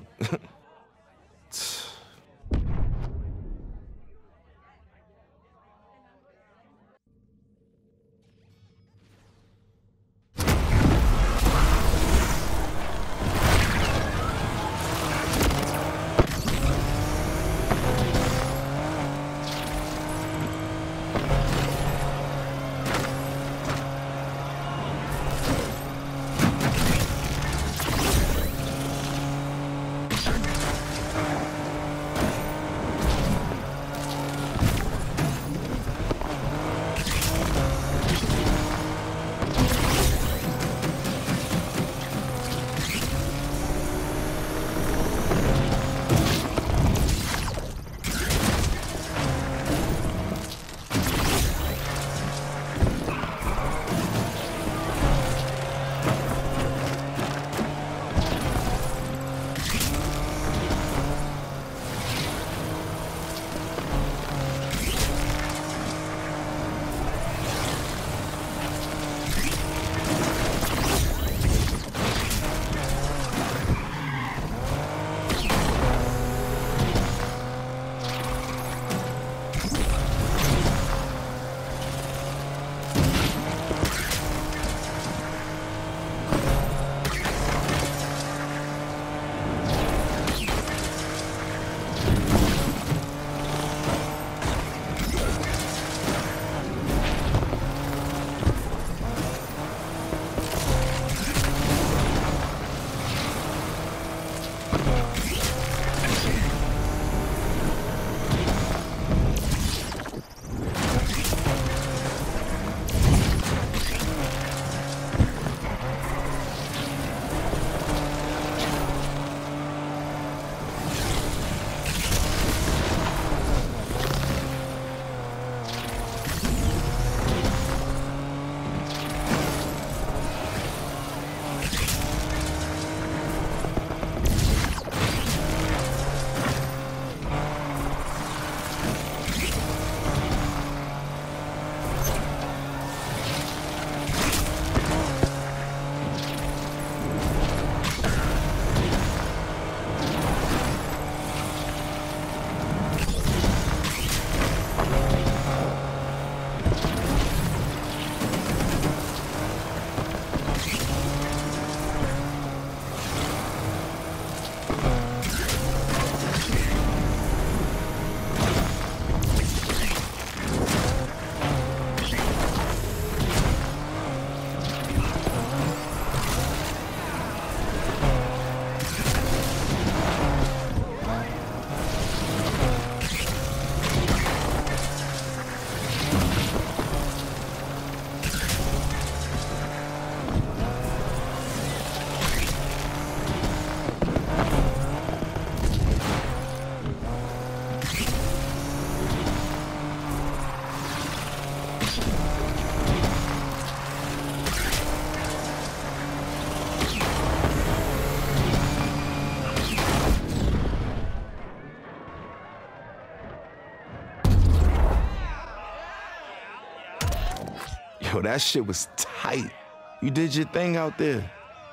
Yo, that shit was tight. You did your thing out there.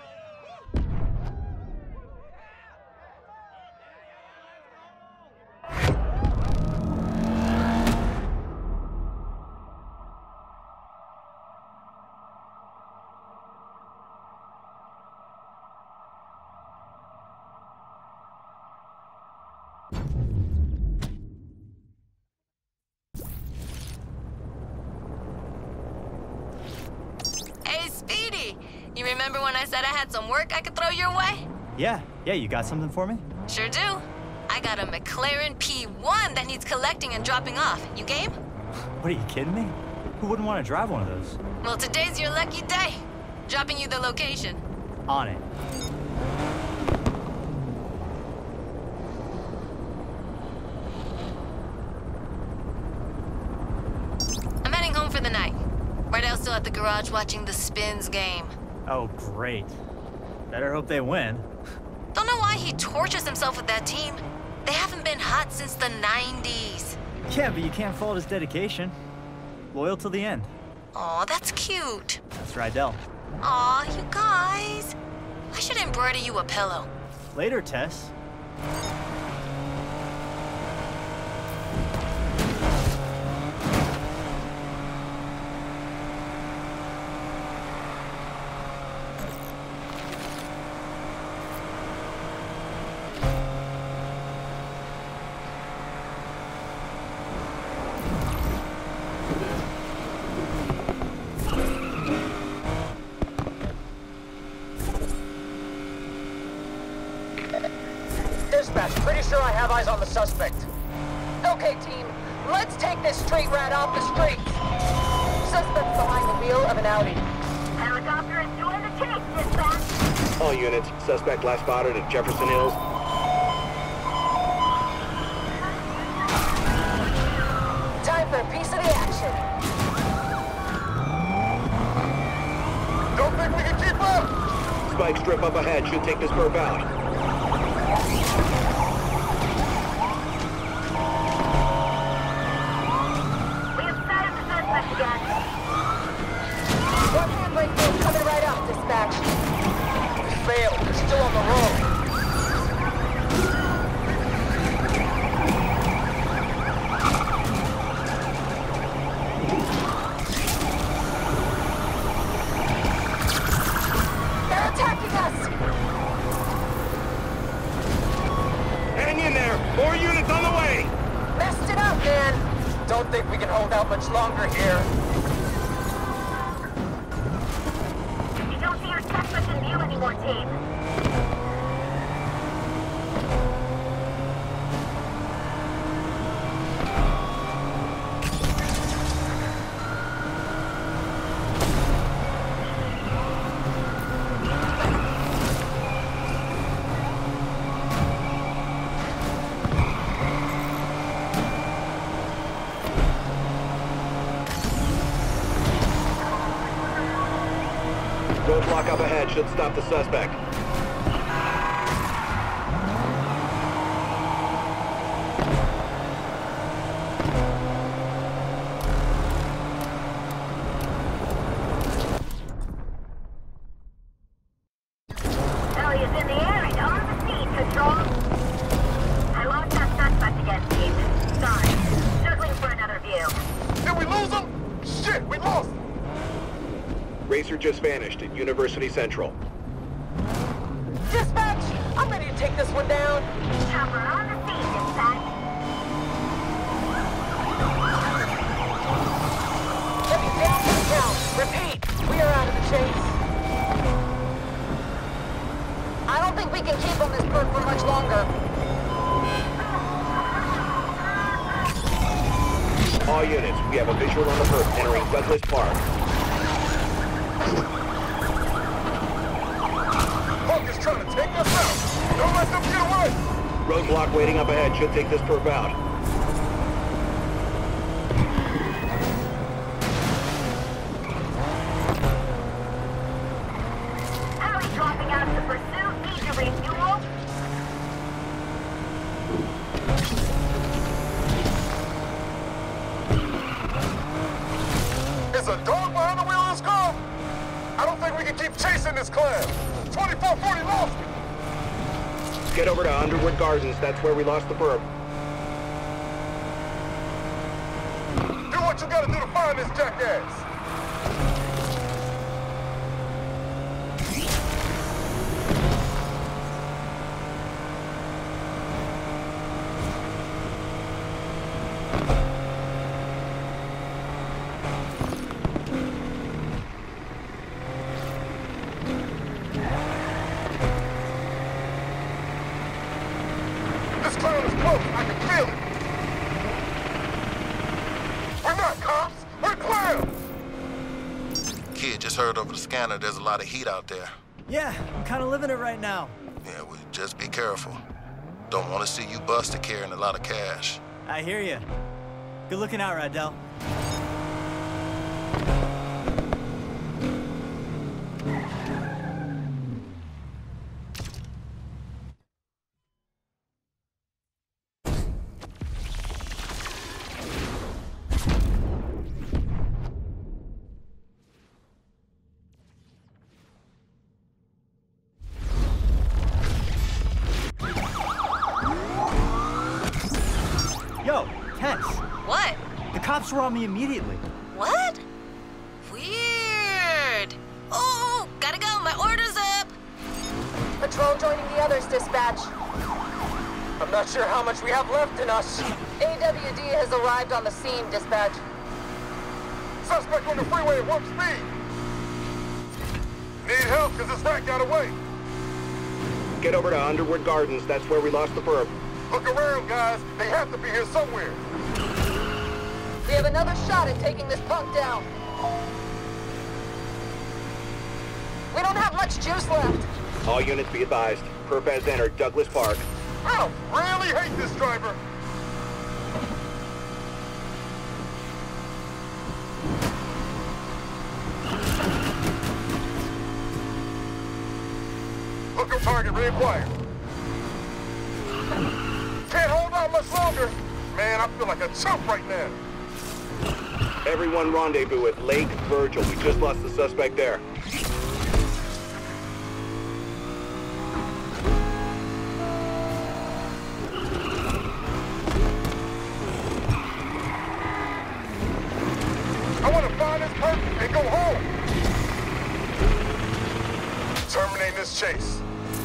You remember when I said I had some work I could throw your way? Yeah, you got something for me? Sure do. I got a McLaren P1 that needs collecting and dropping off. You game? What, are you kidding me? Who wouldn't want to drive one of those? Well, today's your lucky day. Dropping you the location. On it. I'm heading home for the night. Rydell's still at the garage watching the Spins game. Oh, great. Better hope they win. Don't know why he tortures himself with that team. They haven't been hot since the 90s. Yeah, but you can't fault his dedication. Loyal till the end. Aw, that's cute. That's Rydell. Aw, you guys. I should embroider you a pillow. Later, Tess. Dispatch, pretty sure I have eyes on the suspect. Okay, team, let's take this street rat off the streets. Suspect's behind the wheel of an Audi. Helicopter is doing the chase, dispatch. All units, suspect last spotted at Jefferson Hills. Time for a piece of the action. Don't think we can keep up! Spike strip up ahead should take this perp out. We have sighted the suspect again. One handbrake wheel coming right up, dispatch. Failed. Still on the road. They're attacking us! Hang in there! More units on the way! Messed it up, man! Don't think we can hold out much longer here. You don't see our suspect in view anymore, team. Roadblock up ahead should stop the suspect. Ellie is in the air and on the scene, Control. I lost that suspect again, team. Sorry. Struggling for another view. Did we lose him? Shit, we lost him! Racer just vanished at University Central. Dispatch! I'm ready to take this one down. Chopper on the scene, dispatch. Heavy down to the count. Repeat, we are out of the chase. I don't think we can keep on this bird for much longer. All units, we have a visual on the perp entering Douglas Park. Punk is trying to take us out! Don't let them get away! Roadblock waiting up ahead should take this perp out. Ellie dropping out of the pursuit. Need to refuel. Is a dog behind the wheel of this car? I don't think we can keep chasing this clan. 2440 lost me. Get over to Underwood Gardens, that's where we lost the perp. Do what you gotta do to find this jackass. This clown is close. I can feel it. We're not cops. We're clowns. Kid, just heard over the scanner there's a lot of heat out there. Yeah, I'm kind of living it right now. Yeah, well, just be careful. Don't want to see you busted carrying a lot of cash. I hear you. Good looking out, Rydell. cops were on me immediately. What? Weird. Oh, gotta go. My order's up. Patrol joining the others, dispatch. I'm not sure how much we have left in us. AWD has arrived on the scene, dispatch. Suspect on the freeway at warp speed. Need help because this rat got away. Get over to Underwood Gardens. That's where we lost the perp. Look around, guys. They have to be here somewhere. We have another shot at taking this punk down. We don't have much juice left. All units be advised. Perp has entered Douglas Park. I really hate this driver. Look, target reacquired. Can't hold out much longer. Man, I feel like a chump right now. Everyone rendezvous at Lake Virgil. We just lost the suspect there. I want to find this perp and go home. Terminate this chase.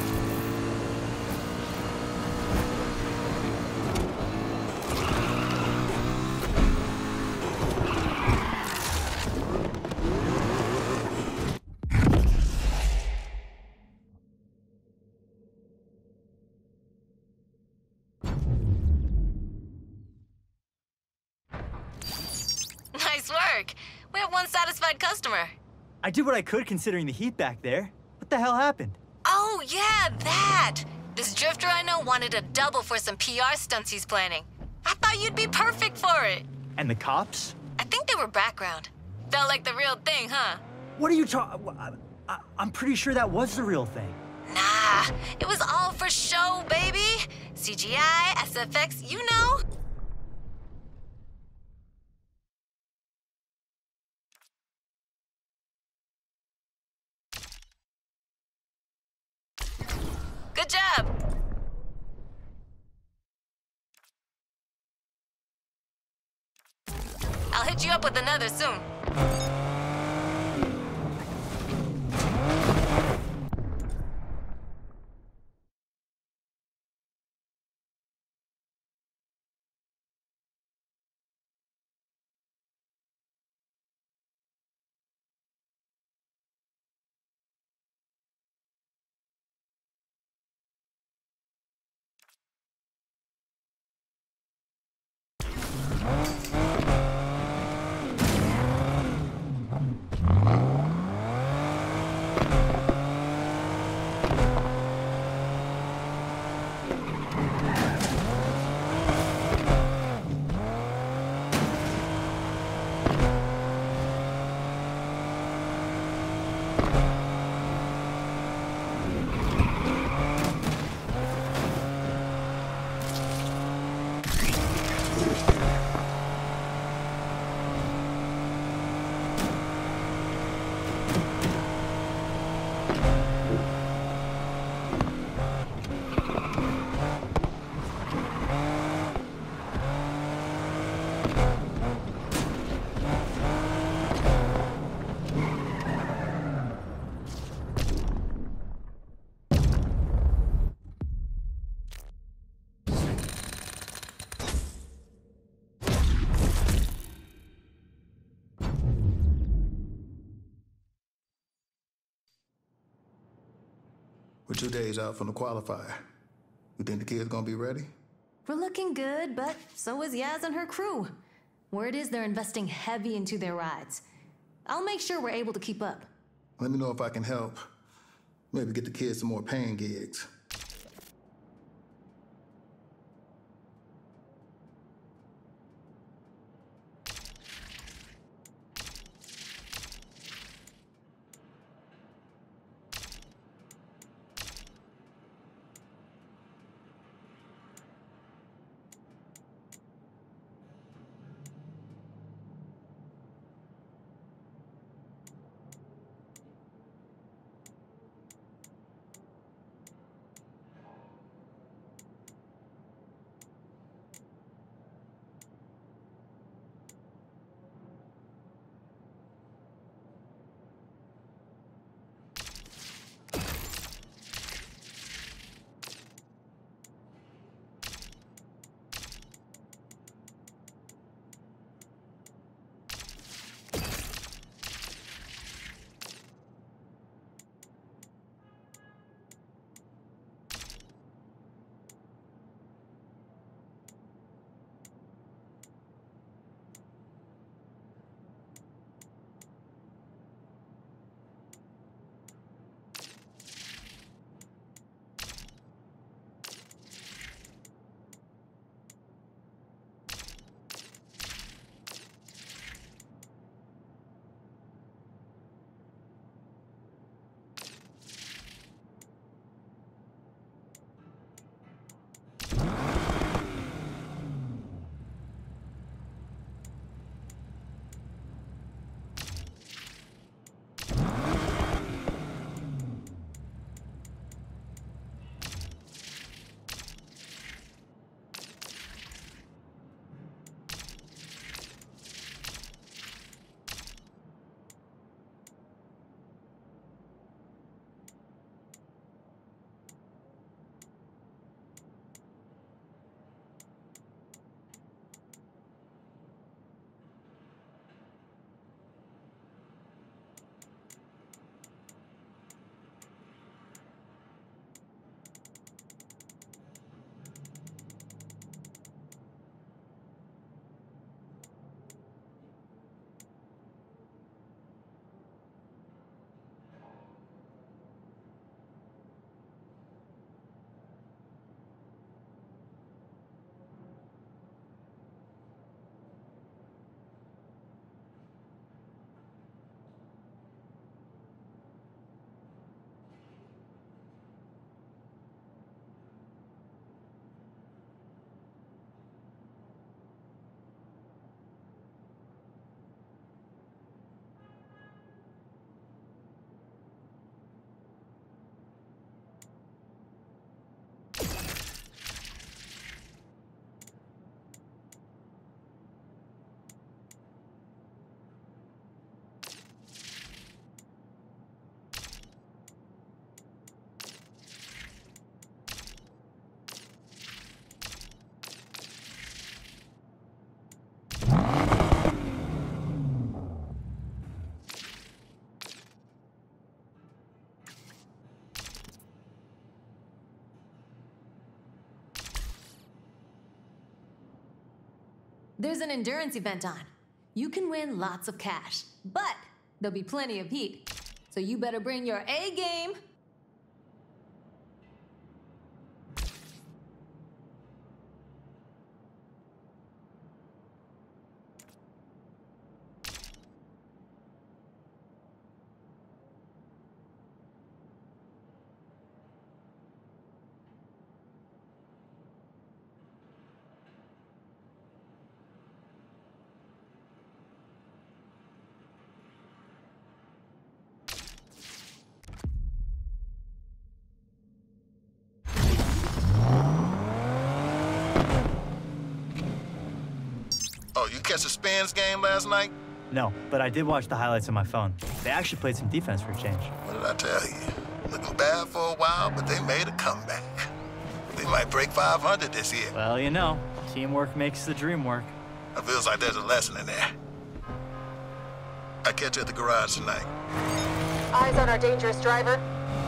Nice work. We have one satisfied customer. I did what I could considering the heat back there. What the hell happened? Oh, yeah, that. This drifter I know wanted a double for some PR stunts he's planning. I thought you'd be perfect for it. And the cops? I think they were background. Felt like the real thing, huh? What are you talking? I'm pretty sure that was the real thing. Nah, it was all for show, baby. CGI, SFX, you know. Good job. I'll hit you up with another soon. We're 2 days out from the qualifier. You think the kid's gonna be ready? We're looking good, but so is Yaz and her crew. Word is they're investing heavy into their rides. I'll make sure we're able to keep up. Let me know if I can help. Maybe get the kids some more paying gigs. There's an endurance event on. You can win lots of cash, but there'll be plenty of heat. So you better bring your A game. Oh, you catch the Spans game last night? No, but I did watch the highlights on my phone. They actually played some defense for a change. What did I tell you? Looking bad for a while, but they made a comeback. They might break 500 this year. Well, you know, teamwork makes the dream work. It feels like there's a lesson in there. I'll catch you at the garage tonight. Eyes on our dangerous driver.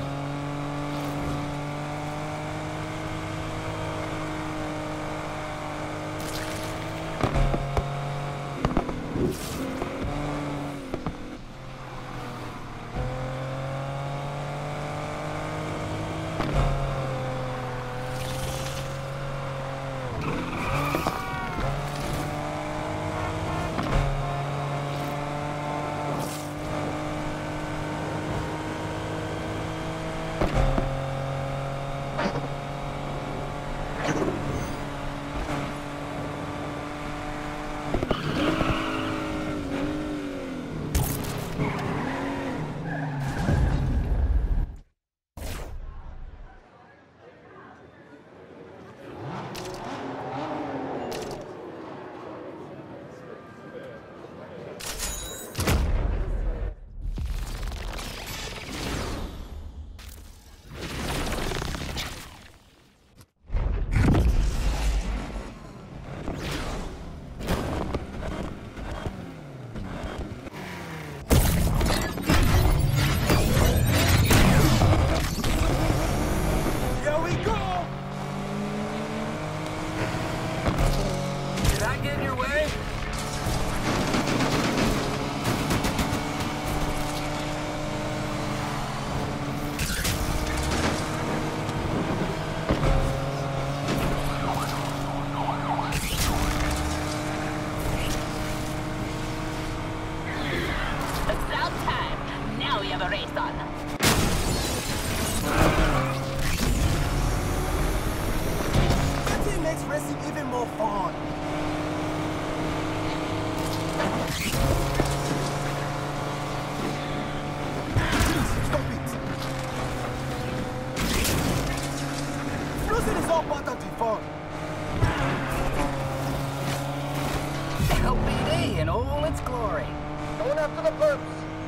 LPD in all its glory. Going after the perps.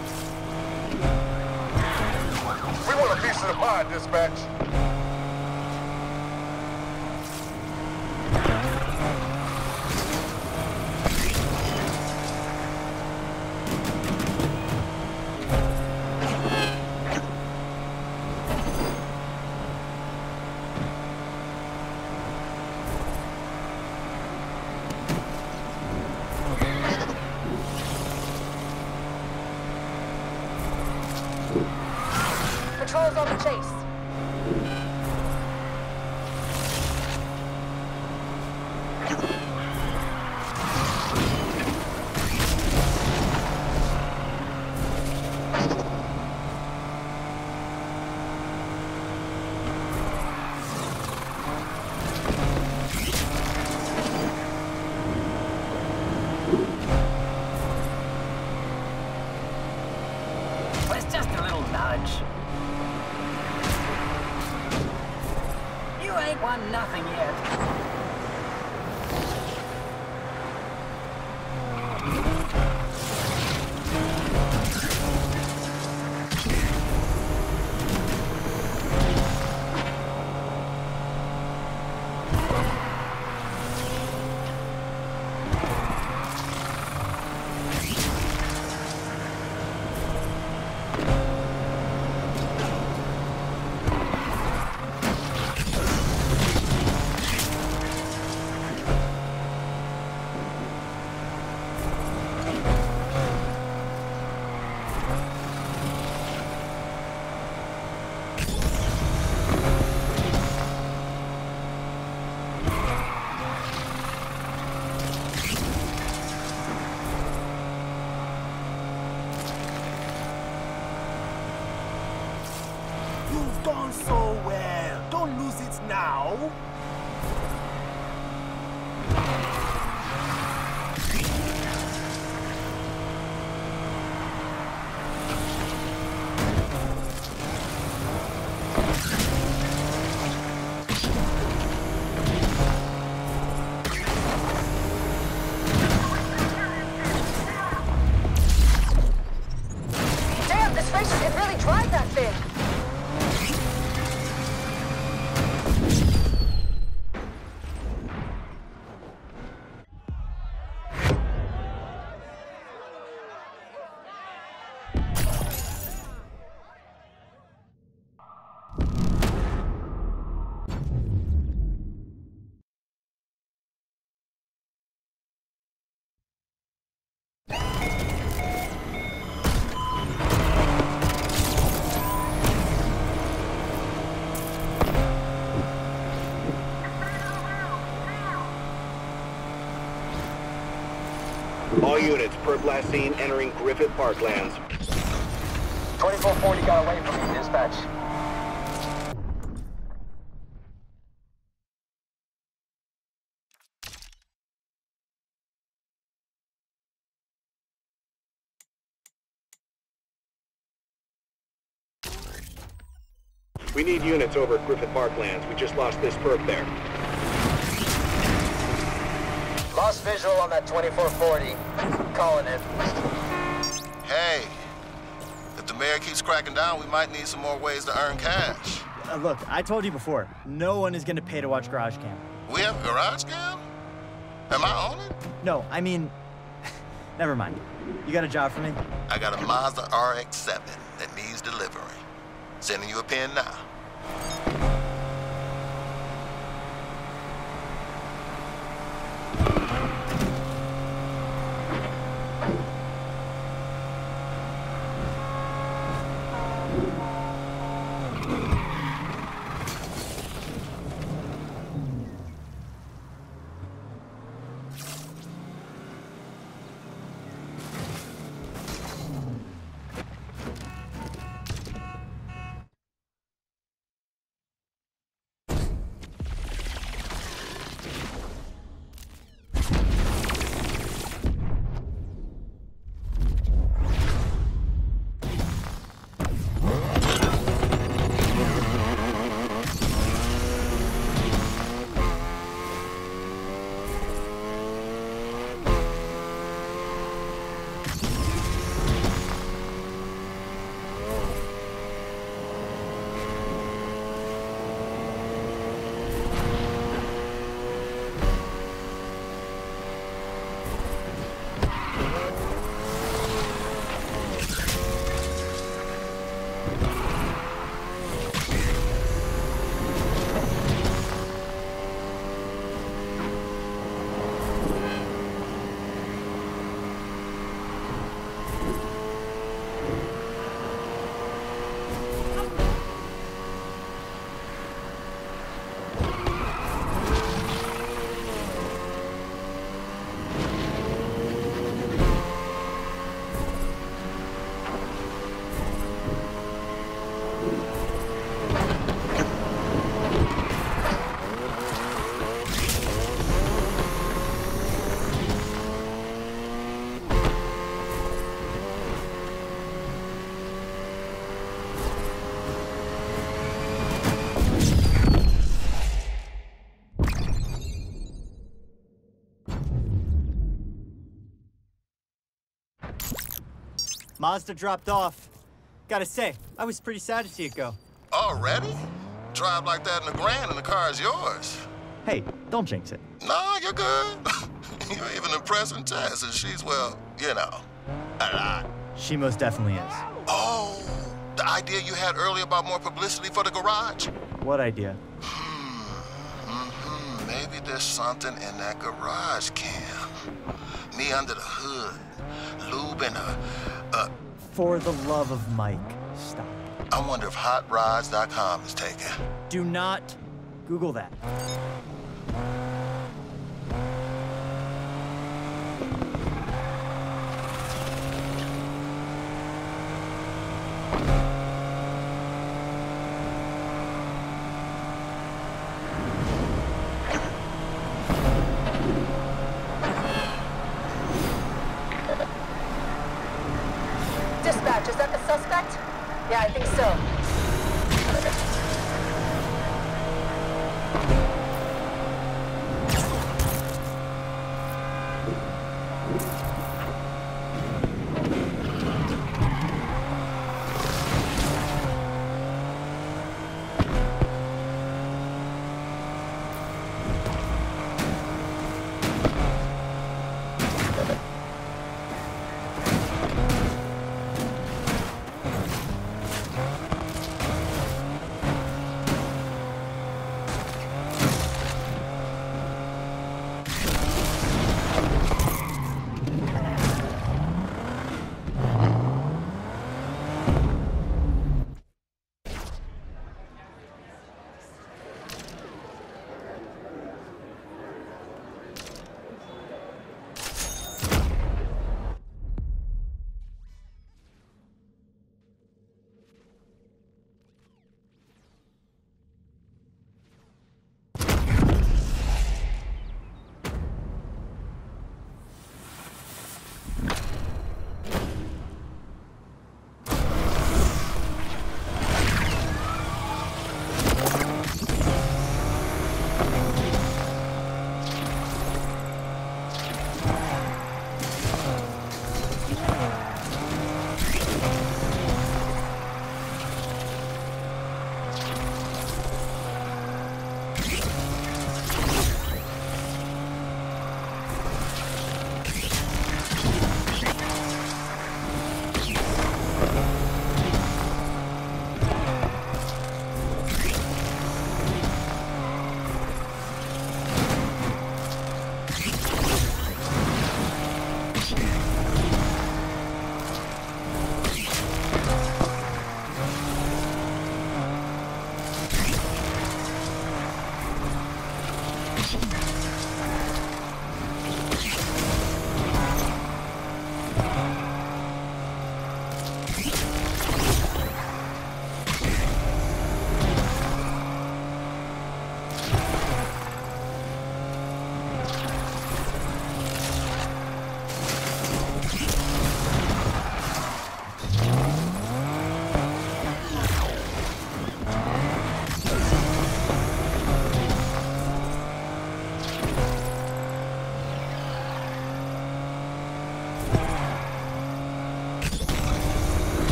We want a piece of the pie, dispatch. Patrol's on the chase. Well, it's just a little nudge. You ain't won nothing yet. You've done so well. Don't lose it now. Damn, this racer can really drive that thing. All units, perp last seen entering Griffith Parklands. 2440 got away from me, dispatch. We need units over at Griffith Parklands. We just lost this perp there. Lost visual on that 2440. Calling it. Hey, if the mayor keeps cracking down, we might need some more ways to earn cash. Look, I told you before, no one is gonna pay to watch Garage Cam. We have a garage cam? Am I on it? No, I mean, never mind. You got a job for me? I got a Mazda RX-7 that needs delivering. Sending you a pin now. Mazda dropped off. Gotta say, I was pretty sad to see it go. Already? Drive like that in the Grand and the car is yours. Hey, don't jinx it. No, you're good. You're even impressing Tess, and she's, well, you know, a lot. She most definitely is. Oh, the idea you had earlier about more publicity for the garage? What idea? Maybe there's something in that garage cam. Me under the hood, lube and a... For the love of Mike, stop. I wonder if HotRods.com is taken. Do not Google that. Yeah, I think so.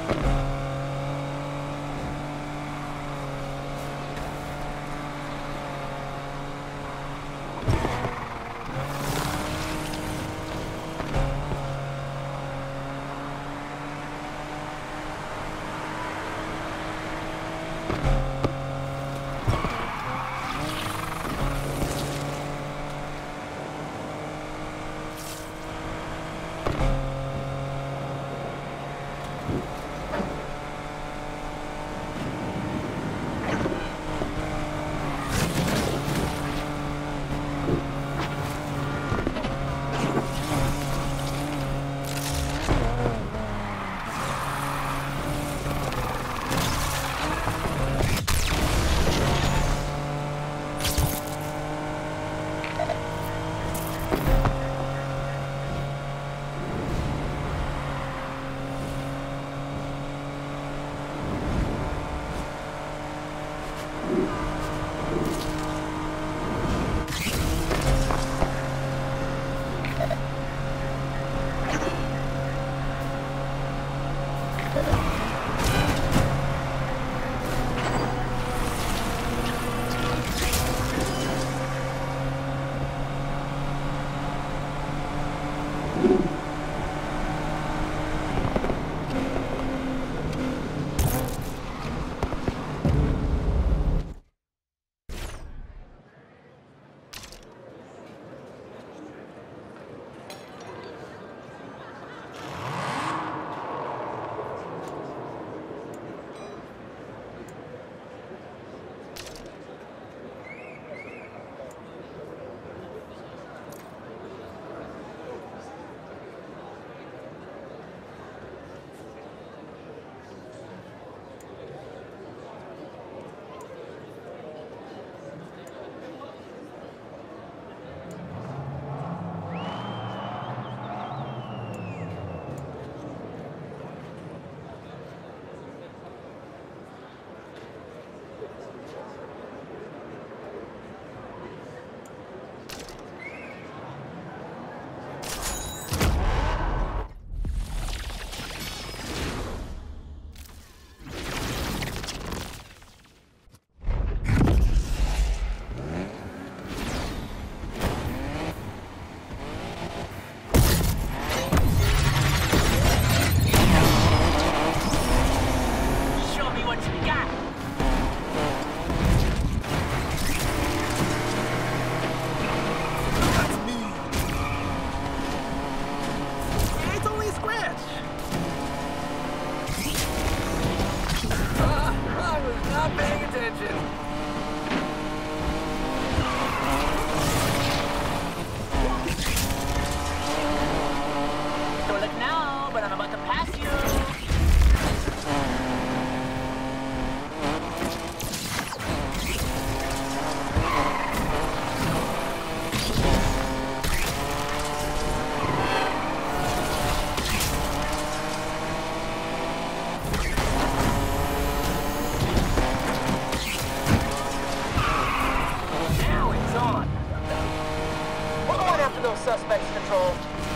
Suspects control.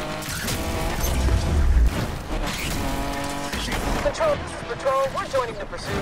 Control, this is Patrol. We're joining the pursuit.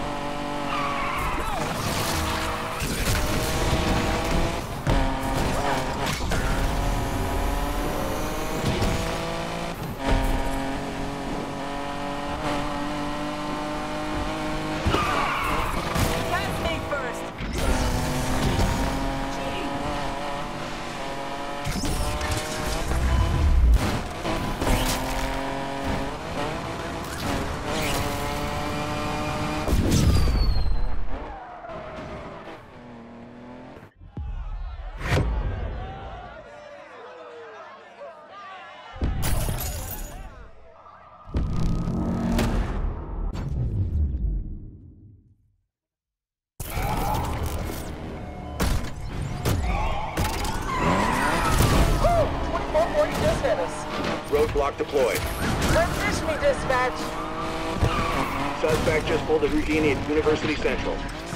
Roadblock deployed. Transmission me, dispatch. Suspect just pulled a Houdini at University Central.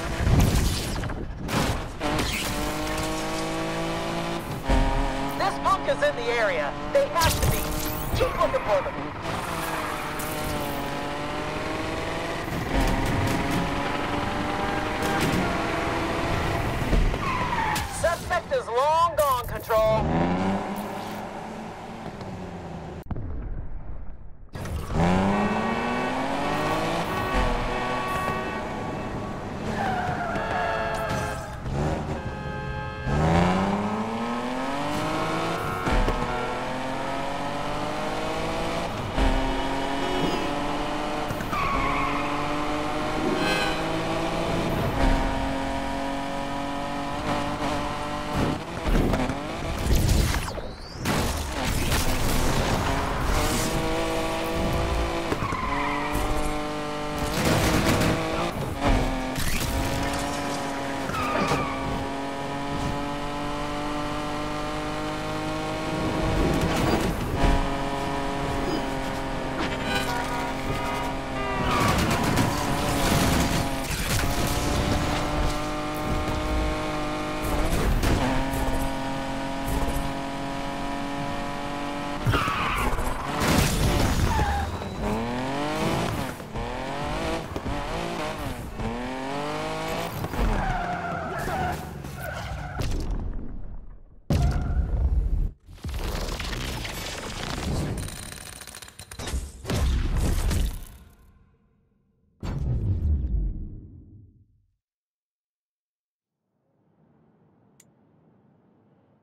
This punk is in the area. They have to be. Keep looking for them.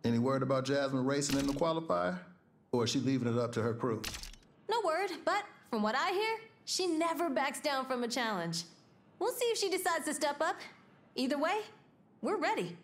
Any word about Jasmine racing in the qualifier? Or is she leaving it up to her crew? No word, but from what I hear, she never backs down from a challenge. We'll see if she decides to step up. Either way, we're ready.